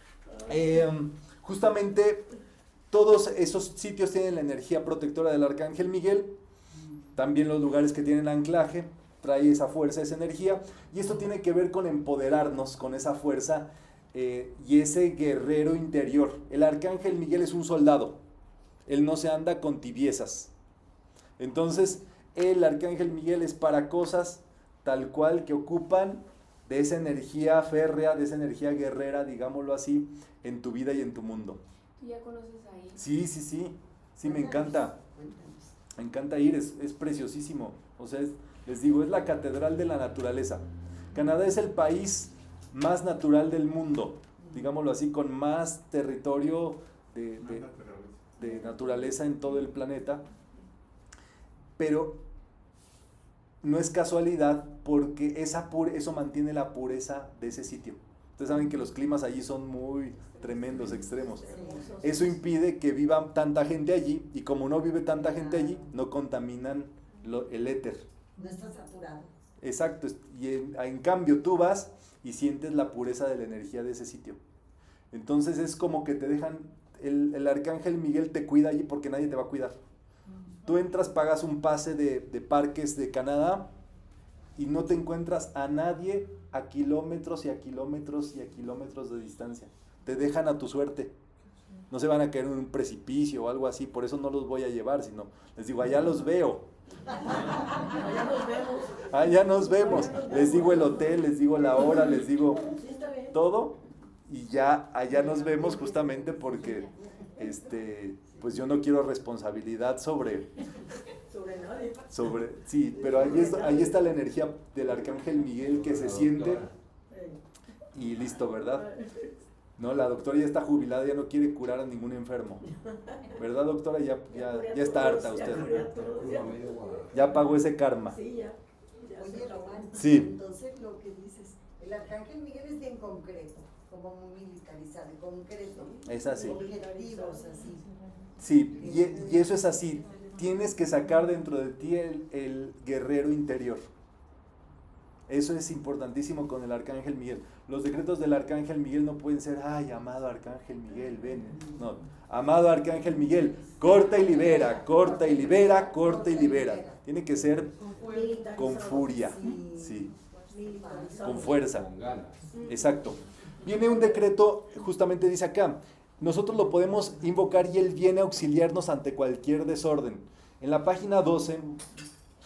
Justamente todos esos sitios tienen la energía protectora del Arcángel Miguel. También los lugares que tienen anclaje trae esa fuerza, esa energía. Y esto tiene que ver con empoderarnos con esa fuerza y ese guerrero interior. El Arcángel Miguel es un soldado. Él no se anda con tibiezas. Entonces, el Arcángel Miguel es para cosas tal cual que ocupan de esa energía férrea, de esa energía guerrera, digámoslo así, en tu vida y en tu mundo. ¿Tú ya conoces ahí? Sí, me encanta. Me encanta ir, es preciosísimo. O sea, les digo, es la catedral de la naturaleza. Canadá es el país más natural del mundo, digámoslo así, con más territorio de naturaleza en todo el planeta. Pero no es casualidad porque eso mantiene la pureza de ese sitio. Ustedes saben que los climas allí son muy tremendos, extremos. Eso impide que viva tanta gente allí, y como no vive tanta gente allí, no contaminan el éter. No está saturado. Exacto, y en cambio tú vas y sientes la pureza de la energía de ese sitio. Entonces es como que te dejan, el Arcángel Miguel te cuida allí porque nadie te va a cuidar. Tú entras, pagas un pase de parques de Canadá y no te encuentras a nadie a kilómetros y a kilómetros y a kilómetros de distancia. Te dejan a tu suerte. No se van a caer en un precipicio o algo así, por eso no los voy a llevar, sino les digo, allá los veo. Allá nos vemos. Les digo el hotel, les digo la hora, les digo todo, y ya allá nos vemos, justamente porque pues yo no quiero responsabilidad sobre nadie. Sí, pero ahí está la energía del Arcángel Miguel que se siente y listo, ¿verdad? No, la doctora ya está jubilada, ya no quiere curar a ningún enfermo. ¿Verdad, doctora? Ya está harta usted. Ya pagó ese karma. Oye, Román, sí. Entonces lo que dices, el Arcángel Miguel es bien concreto, como muy militarizado, concreto. Es así. Objetivos, así. Sí, y eso es así. Tienes que sacar dentro de ti el guerrero interior. Eso es importantísimo con el Arcángel Miguel. Los decretos del Arcángel Miguel no pueden ser, ay, amado Arcángel Miguel, ven. No, amado Arcángel Miguel, corta y libera, corta y libera, corta y libera. Tiene que ser con furia, sí, con fuerza. Exacto. Viene un decreto, justamente dice acá, nosotros lo podemos invocar y él viene a auxiliarnos ante cualquier desorden. En la página 12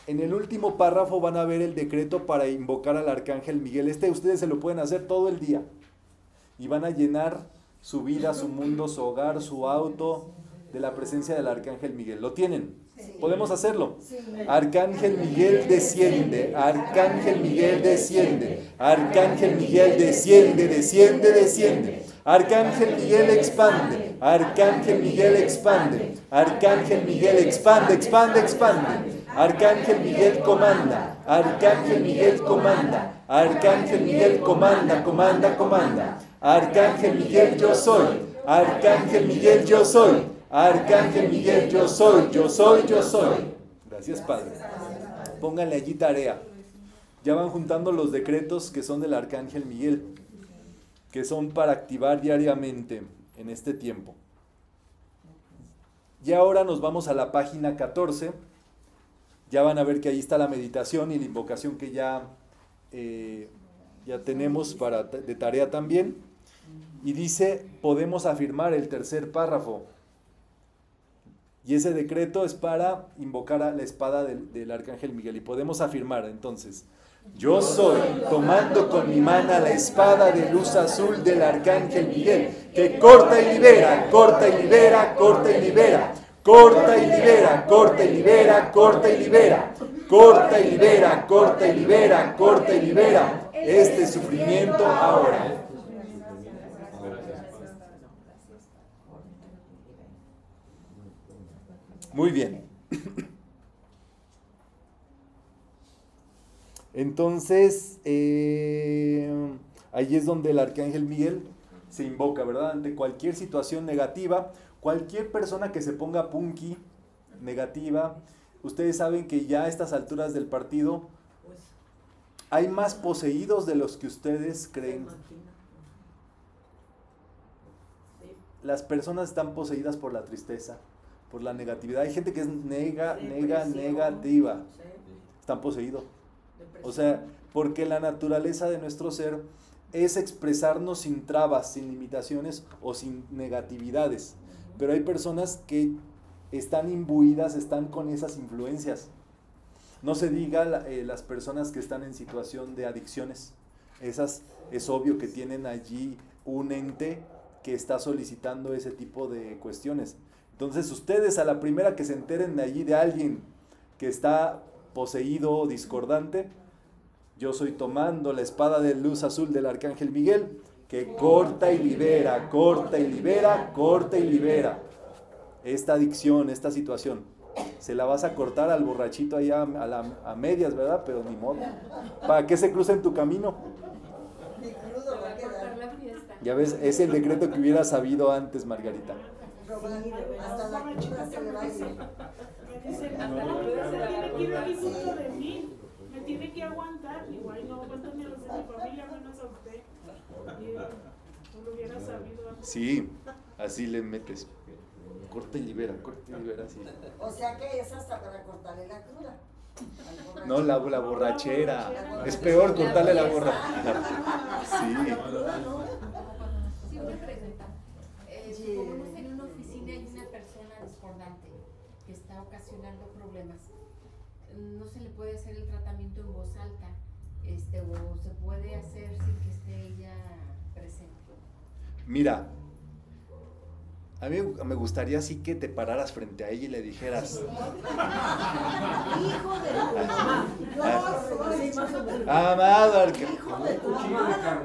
En el último párrafo van a ver el decreto para invocar al Arcángel Miguel. Ustedes se lo pueden hacer todo el día. Y van a llenar su vida, su mundo, su hogar, su auto, de la presencia del Arcángel Miguel. ¿Lo tienen? Sí. ¿Podemos hacerlo? Sí. Arcángel Miguel desciende, Arcángel Miguel desciende, Arcángel Miguel desciende, desciende, desciende. Arcángel Miguel expande, Arcángel Miguel expande, Arcángel Miguel expande, expande, expande. Arcángel Miguel comanda, Arcángel Miguel comanda, Arcángel Miguel comanda, comanda, comanda. Arcángel Miguel yo soy, Arcángel Miguel yo soy, Arcángel Miguel yo soy, yo soy, yo soy. Gracias, Padre. Pónganle allí tarea. Ya van juntando los decretos que son del Arcángel Miguel, que son para activar diariamente en este tiempo. Y ahora nos vamos a la página 14. Ya van a ver que ahí está la meditación y la invocación que ya tenemos de tarea también. Y dice, podemos afirmar el tercer párrafo. Y ese decreto es para invocar a la espada del Arcángel Miguel. Y podemos afirmar entonces, yo soy, tomando con mi mano la espada de luz azul del Arcángel Miguel, que corta y libera, corta y libera, corta y libera, corta y libera, corta y libera, corta y libera, corta y libera, corta y libera, corta y libera este sufrimiento ahora. Muy bien. Entonces, ahí es donde el Arcángel Miguel se invoca, ¿verdad? Ante cualquier situación negativa, cualquier persona que se ponga punky, negativa, ustedes saben que ya a estas alturas del partido hay más poseídos de los que ustedes creen. Las personas están poseídas por la tristeza, por la negatividad. Hay gente que es negativa. Están poseídos. O sea, porque la naturaleza de nuestro ser es expresarnos sin trabas, sin limitaciones o sin negatividades. Pero hay personas que están imbuidas, están con esas influencias. No se diga las personas que están en situación de adicciones. Esas es obvio que tienen allí un ente que está solicitando ese tipo de cuestiones. Entonces ustedes a la primera que se enteren de allí de alguien que está poseído o discordante, yo soy tomando la espada de luz azul del Arcángel Miguel, que corta y libera, corta y libera, corta y libera esta adicción, esta situación. Se la vas a cortar al borrachito allá a medias, ¿verdad? Pero ni modo. ¿Para qué se cruza en tu camino? Ya ves, es el decreto que hubiera sabido antes, Margarita. Hasta la cruda se le va a ir. Me tiene que aguantar. Igual no aguanto ni a los de mi familia, menos a usted. No lo hubiera sabido antes. Sí, así le metes. Corta y libera, sí. O sea que es hasta para cortarle la cruda. No, la borrachera. Es peor cortarle la borrachera. Sí. Sí, una pregunta. Supongamos en una oficina hay una persona discordante que está ocasionando problemas. No se le puede hacer el tratamiento en voz alta, o se puede hacer sin que esté ella presente. Mira, a mí me gustaría así que te pararas frente a ella y le dijeras: hijo de tu mamá, yo soy amado Arcángel. hijo de tu mamá.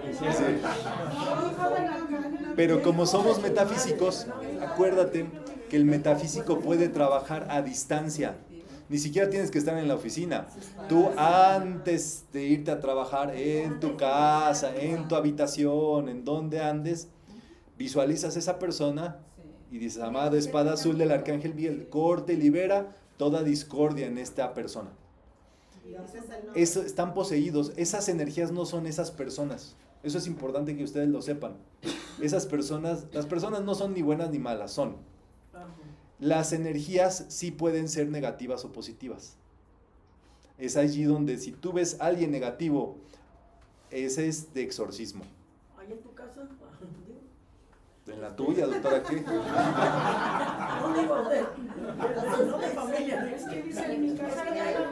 Pero como somos metafísicos, acuérdate que el metafísico puede trabajar a distancia. Ni siquiera tienes que estar en la oficina. Tú antes de irte a trabajar en tu casa, en tu habitación, en donde andes, visualizas a esa persona y dices: amada espada azul del Arcángel Miguel, corta y libera toda discordia en esta persona. Están poseídos. Esas energías no son esas personas. Eso es importante que ustedes lo sepan. Esas personas, las personas no son ni buenas ni malas, son. Las energías sí pueden ser negativas o positivas. Es allí donde si tú ves a alguien negativo, ese es de exorcismo. ¿Ahí en tu casa? En la tuya, doctora, ¿qué? No digo de familia. Es que dice en mi casa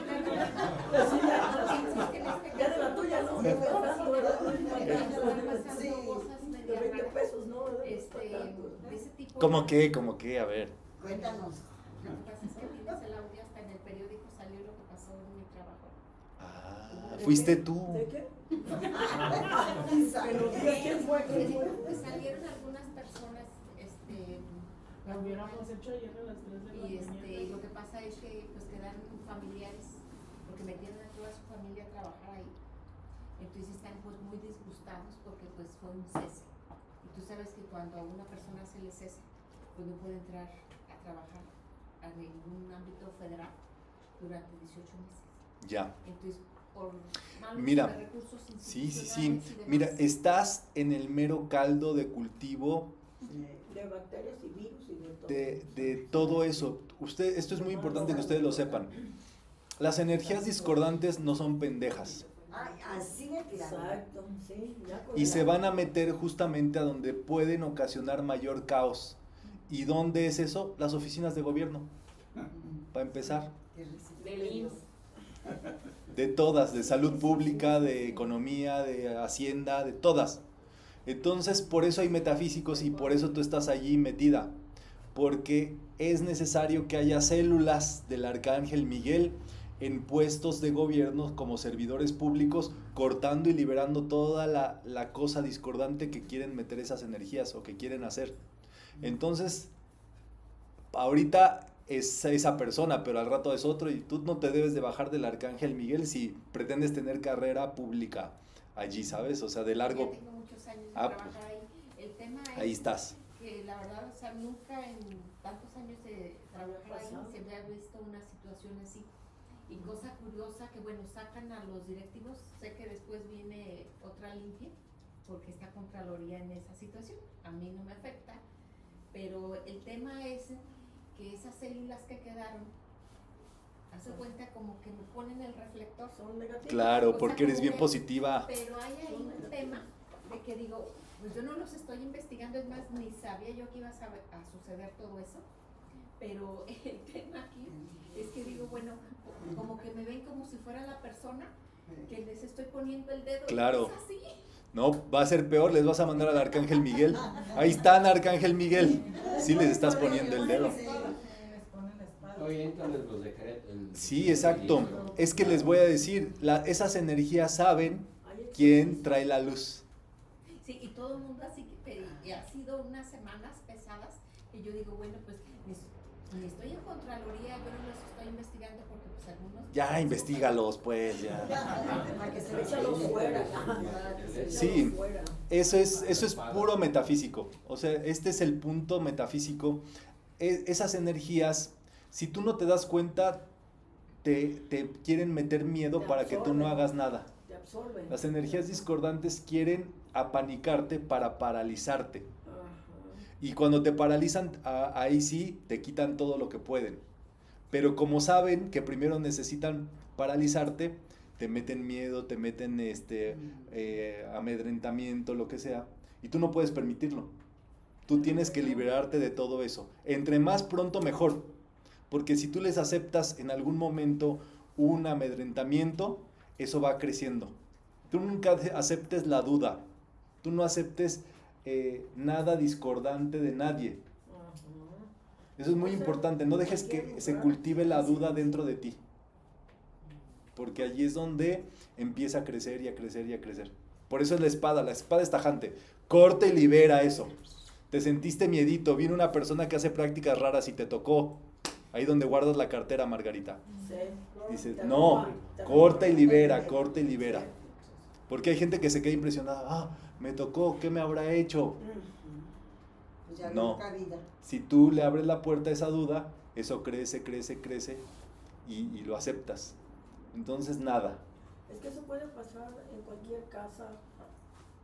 ya de la tuya, ¿no? Sí, de 20 pesos, ¿no? De ese tipo. ¿Cómo qué? ¿Cómo qué? A ver. Cuéntanos. Lo que pasa es que tienes el audio, hasta en el periódico salió lo que pasó en mi trabajo. Ah, fuiste tú. ¿De qué? ¿Quién fue? Pues salieron algunas personas, lo hubiéramos hecho ayer a las 3 de la mañana. y lo que pasa es que pues quedaron familiares, porque metieron a toda su familia a trabajar ahí. Entonces están pues muy disgustados porque pues fue un cese. Y tú sabes que cuando a una persona se le cese, pues no puede entrar a trabajar en ningún ámbito federal durante 18 meses. Ya. Entonces, por malos Mira, recursos sí. institucionales y demás. Mira, estás en el mero caldo de cultivo De bacterias y virus y de todo. de todo eso. Esto es muy importante que ustedes lo sepan. Las energías discordantes no son pendejas. Ay, así de claro. Exacto, sí. Y se van a meter justamente a donde pueden ocasionar mayor caos. ¿Y dónde es eso? Las oficinas de gobierno. Para empezar. Del IMSS. De todas, de salud pública, de economía, de hacienda, de todas. Entonces, por eso hay metafísicos y por eso tú estás allí metida. Porque es necesario que haya células del Arcángel Miguel en puestos de gobierno como servidores públicos, cortando y liberando toda la cosa discordante que quieren meter esas energías o que quieren hacer. Entonces, ahorita es esa persona, pero al rato es otro, y tú no te debes de bajar del Arcángel Miguel si pretendes tener carrera pública allí, ¿sabes? O sea, de largo. Ya tengo muchos años de trabajar ahí. El tema es Ahí estás. que la verdad, o sea, nunca en tantos años de trabajar ahí se había visto una situación así. Y cosa curiosa que, bueno, sacan a los directivos, sé que después viene otra limpia, porque está Contraloría en esa situación. A mí no me afecta, pero el tema es que esas células que quedaron, hace cuenta como que me ponen el reflector. Son negativas. Claro, porque eres bien positiva. Pero hay ahí un tema de que digo, pues yo no los estoy investigando, es más, ni sabía yo que iba a suceder todo eso. Pero el tema aquí es que digo, bueno, como que me ven como si fuera la persona que les estoy poniendo el dedo. Claro. ¿Es así? No, va a ser peor, les vas a mandar al Arcángel Miguel. Ahí están, Arcángel Miguel. Sí les estás poniendo el dedo. Sí, exacto. Es que les voy a decir, esas energías saben quién trae la luz. Sí, y todo el mundo así que ha sido unas semanas pesadas y yo digo, bueno, pues ni estoy en Contraloría, yo no los estoy investigando porque pues algunos... Ya, investígalos, pues, ya. Para que se le echen los fuera. Sí, eso es puro metafísico. O sea, este es el punto metafísico. Esas energías, si tú no te das cuenta, te quieren meter miedo para que tú no hagas nada. Te absorben. Las energías discordantes quieren apanicarte para paralizarte. Y cuando te paralizan, ahí sí te quitan todo lo que pueden. Pero como saben que primero necesitan paralizarte, te meten miedo, te meten amedrentamiento, lo que sea. Y tú no puedes permitirlo. Tú tienes que liberarte de todo eso. Entre más pronto mejor. Porque si tú les aceptas en algún momento un amedrentamiento, eso va creciendo. Tú nunca aceptes la duda. Tú no aceptes nada discordante de nadie. Eso es muy importante. No dejes que se cultive la duda dentro de ti. Porque allí es donde empieza a crecer y a crecer y a crecer. Por eso es la espada es tajante. Corta y libera eso. Te sentiste miedito, vino una persona que hace prácticas raras y te tocó. Ahí donde guardas la cartera, Margarita. Dices, no, corta y libera, corta y libera. Porque hay gente que se queda impresionada. Me tocó, ¿qué me habrá hecho? Pues ya no, cabida. Si tú le abres la puerta a esa duda, eso crece y lo aceptas. Entonces nada. Es que eso puede pasar en cualquier casa.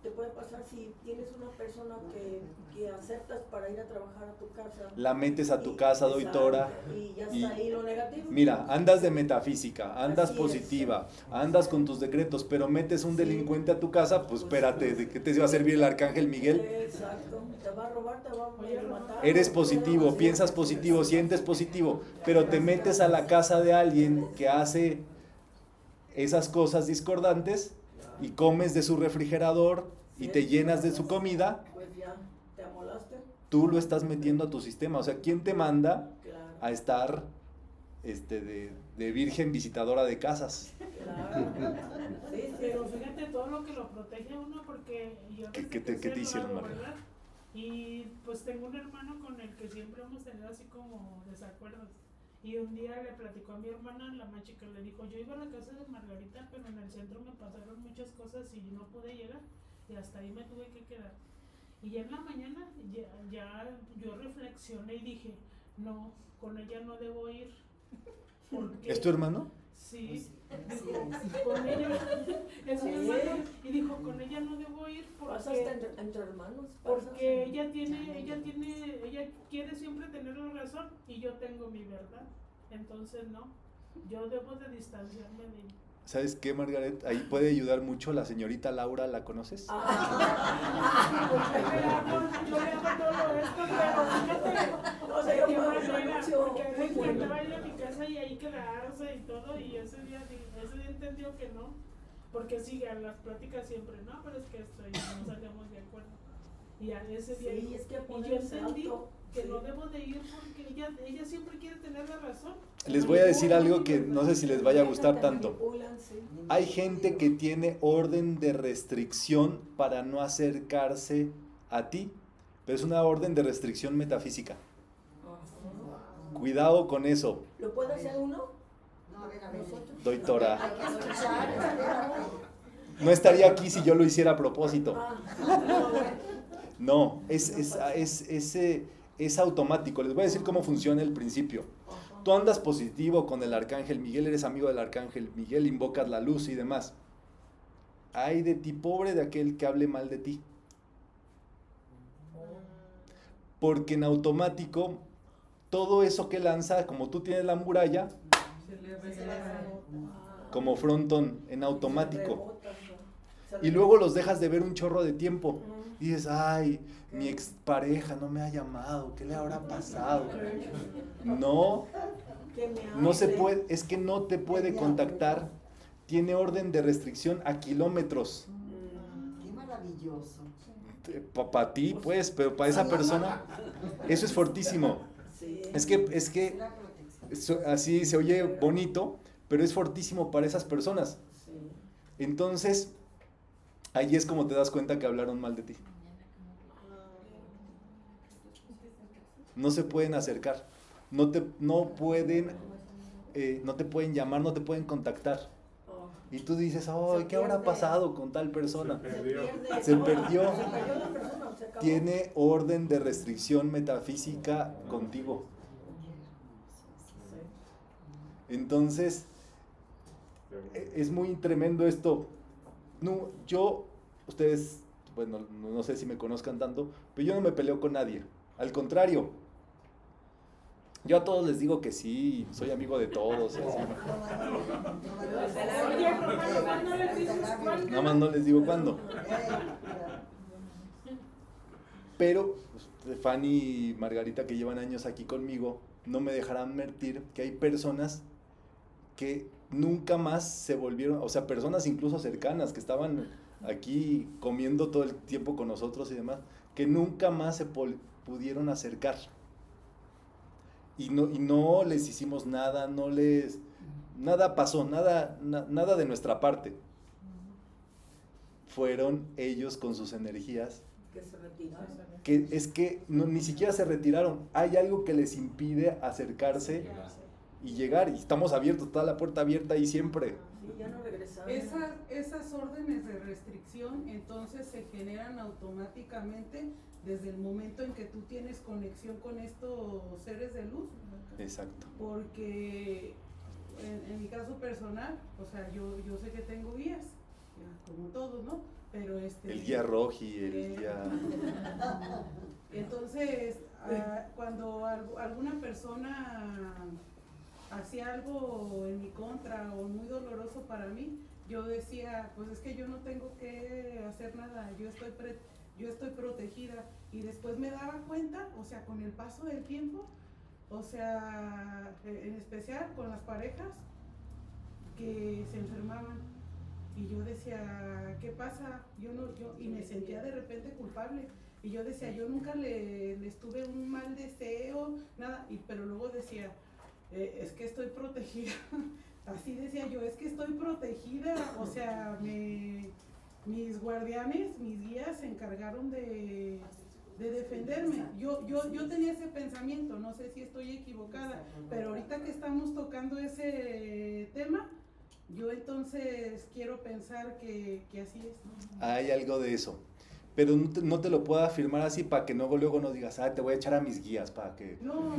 te puede pasar si tienes una persona que aceptas para ir a trabajar a tu casa. La metes a tu casa, doctora. Y ya está ahí lo negativo. Mira, andas de metafísica, andas positiva, andas con tus decretos, pero metes un delincuente a tu casa, pues espérate, ¿de qué te va a servir el arcángel Miguel? Exacto, te va a robar, te va a matar. Eres positivo, piensas positivo, sientes positivo, pero te metes a la casa de alguien que hace esas cosas discordantes y comes de su refrigerador y te llenas de su comida, pues ya, te amolaste. Tú lo estás metiendo a tu sistema. O sea, ¿quién te manda a estar de virgen visitadora de casas? Claro. Sí, pero fíjate todo lo que lo protege a uno, porque yo ¿Qué te hicieron, María? ¿verdad? Y pues tengo un hermano con el que siempre hemos tenido así como desacuerdos. Y un día le platicó a mi hermana, la más chica, le dijo, yo iba a la casa de Margarita, pero en el centro me pasaron muchas cosas y no pude llegar, y hasta ahí me tuve que quedar. Y ya en la mañana, ya yo reflexioné y dije, no, con ella no debo ir. ¿Es tu hermano? Sí, con ella, es mi hermano, y dijo, con ella no debo ir porque entre hermanos, porque ella quiere siempre tener la razón y yo tengo mi verdad, entonces no, yo debo de distanciarme de ella. ¿Sabes qué, Margaret? Ahí puede ayudar mucho la señorita Laura, ¿la conoces? Yo le hago todo esto, pero fíjate, porque estaba ir a mi casa y ahí quedarse y todo, y ese día entendió que no, porque sí, a las pláticas siempre, no, pero es que no salíamos de acuerdo. Y a ese día sí, es que y yo entendí que no debo de ir porque ella siempre quiere tener la razón. Les voy a decir algo que no sé si les vaya a gustar tanto. Hay gente que tiene orden de restricción para no acercarse a ti, pero es una orden de restricción metafísica. Cuidado con eso. ¿Lo puede hacer uno? No, a ver. Doctora. No estaría aquí si yo lo hiciera a propósito. No, es automático. Les voy a decir cómo funciona el principio. Tú andas positivo con el arcángel Miguel, eres amigo del arcángel Miguel, invocas la luz y demás. Ay de ti, pobre de aquel que hable mal de ti. Porque en automático, todo eso que lanza, como tú tienes la muralla, como frontón, en automático. Y luego los dejas de ver un chorro de tiempo. Y dices, ay, mi expareja no me ha llamado, ¿qué le habrá pasado? No se puede, es que no te puede contactar, tiene orden de restricción a kilómetros. Qué maravilloso. Para ti, pues, pero para esa persona, eso es fortísimo. Es que así se oye bonito, pero es fortísimo para esas personas. Entonces, ahí es como te das cuenta que hablaron mal de ti. No se pueden acercar, no te pueden llamar, no te pueden contactar. Y tú dices, ay, ¿qué habrá pasado con tal persona? Se perdió. Tiene orden de restricción metafísica contigo. Entonces, es muy tremendo esto. No, ustedes, bueno, no sé si me conozcan tanto, pero yo no me peleo con nadie. Al contrario, yo a todos les digo que sí, soy amigo de todos. Nada más no les digo cuándo. Pero Fanny y Margarita, que llevan años aquí conmigo, no me dejarán mentir que hay personas que nunca más se volvieron, o sea, personas incluso cercanas que estaban aquí comiendo todo el tiempo con nosotros y demás, que nunca más se pudieron acercar. Y no les hicimos nada, nada pasó, nada de nuestra parte. Fueron ellos con sus energías. Que se retiraron. Que es que ni siquiera se retiraron. Hay algo que les impide acercarse y llegar. Y estamos abiertos, está la puerta abierta ahí siempre. Sí, ya no regresaron. Esas órdenes de restricción entonces se generan automáticamente desde el momento en que tú tienes conexión con estos seres de luz. Exacto. Porque en mi caso personal, o sea, yo sé que tengo guías, como todos, ¿no? pero el guía Roji, el guía... Entonces, cuando alguna persona hacía algo en mi contra o muy doloroso para mí, yo decía, pues es que yo no tengo que hacer nada, yo estoy protegida. Y después me daba cuenta, o sea, con el paso del tiempo, o sea, en especial con las parejas que se enfermaban. Y yo decía, ¿qué pasa? Y me sentía de repente culpable. Y yo decía, yo nunca les tuve un mal deseo, nada. Pero luego decía, es que estoy protegida. Así decía yo, es que estoy protegida. O sea, mis guardianes, mis guías se encargaron de defenderme. Yo tenía ese pensamiento, no sé si estoy equivocada, pero ahorita que estamos tocando ese tema, yo entonces quiero pensar que así es. Hay algo de eso, pero no te lo puedo afirmar así para que luego no digas, te voy a echar a mis guías para que... No.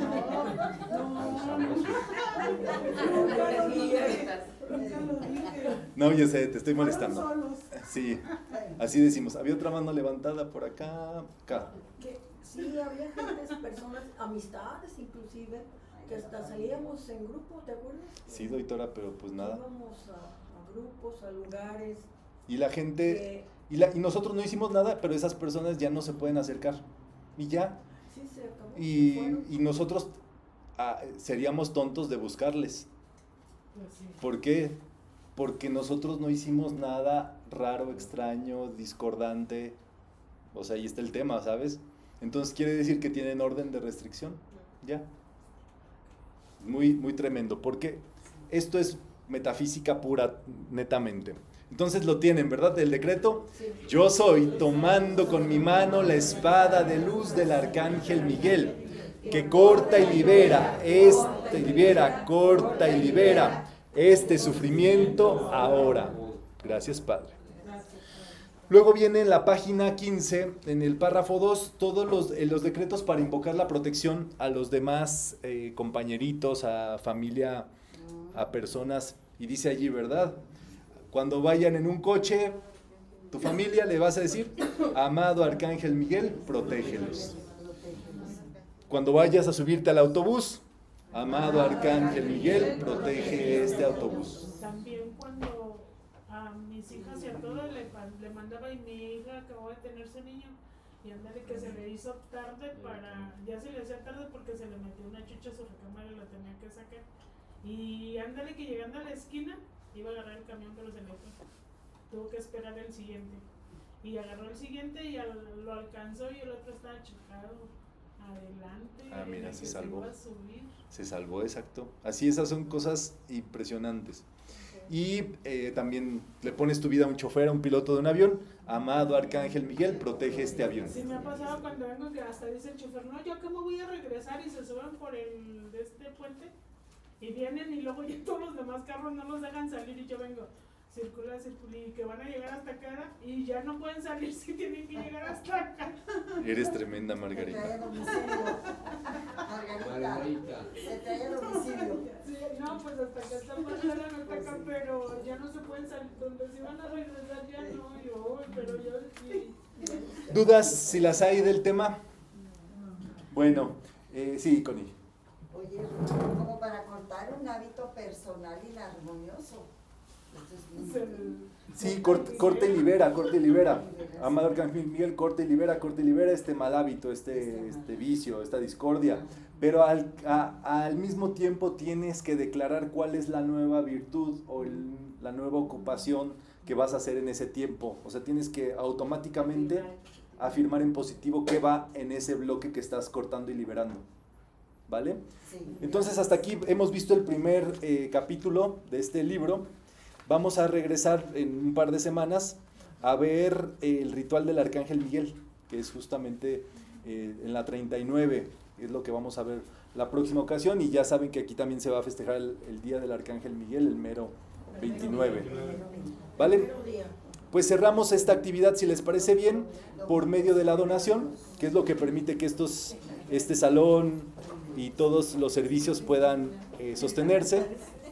No, yo sé, te estoy molestando. Sí, así decimos. Había otra mano levantada por acá. Sí, había personas, amistades inclusive, que hasta salíamos en grupo, ¿te acuerdas? Sí, doctora, pero pues nada. Íbamos a grupos, a lugares. Y la gente... Y nosotros no hicimos nada, pero esas personas ya no se pueden acercar. Y ya. Sí, se acabó. Y nosotros seríamos tontos de buscarles. ¿Por qué? Porque nosotros no hicimos nada raro, extraño, discordante. O sea, ahí está el tema, ¿sabes? Entonces quiere decir que tienen orden de restricción. Ya. Muy, muy tremendo. Porque esto es metafísica pura, netamente. Entonces lo tienen, ¿verdad? El decreto. Sí. Yo soy tomando con mi mano la espada de luz del arcángel Miguel, que corta y libera, corta y libera este sufrimiento ahora. Gracias, Padre. Luego viene en la página 15, en el párrafo 2, todos los decretos para invocar la protección a los demás compañeritos, a familia, a personas. Y dice allí, ¿verdad? Cuando vayan en un coche, tu familia, le vas a decir, amado Arcángel Miguel, protégelos. Cuando vayas a subirte al autobús, amado Arcángel Miguel, protege este autobús. También cuando a mis hijas y a todas le mandaba, y mi hija acabó de tener su niño, y ándale que se le hizo tarde ya se le hacía tarde porque se le metió una chucha a su recámara y la tenía que sacar. Y ándale que llegando a la esquina, iba a agarrar el camión, pero se le fue. Tuvo que esperar el siguiente. Y agarró el siguiente y lo alcanzó, y el otro estaba chocado adelante. Mira, se salvó. Se iba a subir. Se salvó, exacto. Así, esas son cosas impresionantes. Okay. Y también le pones tu vida a un chofer, a un piloto de un avión. Amado Arcángel Miguel, protege este avión. Sí, me ha pasado cuando vengo que hasta dice el chofer, no, yo cómo voy a regresar, y se suben por este puente. Y vienen y luego ya todos los demás carros no los dejan salir, y yo vengo, circula, y que van a llegar hasta acá y ya no pueden salir si tienen que llegar hasta acá. Eres tremenda, Margarita. Se trae a domicilio. Margarita. Se trae a domicilio. Sí, no, pues hasta que está pasando hasta acá, pero ya no se pueden salir. Donde se van a regresar ya no, pero yo sí. ¿Dudas si las hay del tema? Bueno, sí, Connie. Oye, como para cortar un hábito personal inarmonioso. Sí, corta y libera, corta y libera. Amado Arcángel Miguel, corta y libera este mal hábito, este vicio, esta discordia. Pero al mismo tiempo tienes que declarar cuál es la nueva virtud o la nueva ocupación que vas a hacer en ese tiempo. O sea, tienes que automáticamente afirmar en positivo qué va en ese bloque que estás cortando y liberando. ¿Vale? Sí. Entonces hasta aquí hemos visto el primer capítulo de este libro. Vamos a regresar en un par de semanas a ver el ritual del Arcángel Miguel, que es justamente en la 39, es lo que vamos a ver la próxima ocasión, y ya saben que aquí también se va a festejar el Día del Arcángel Miguel, el mero 29. ¿Vale? Pues cerramos esta actividad, si les parece bien, por medio de la donación, que es lo que permite que este salón y todos los servicios puedan sostenerse.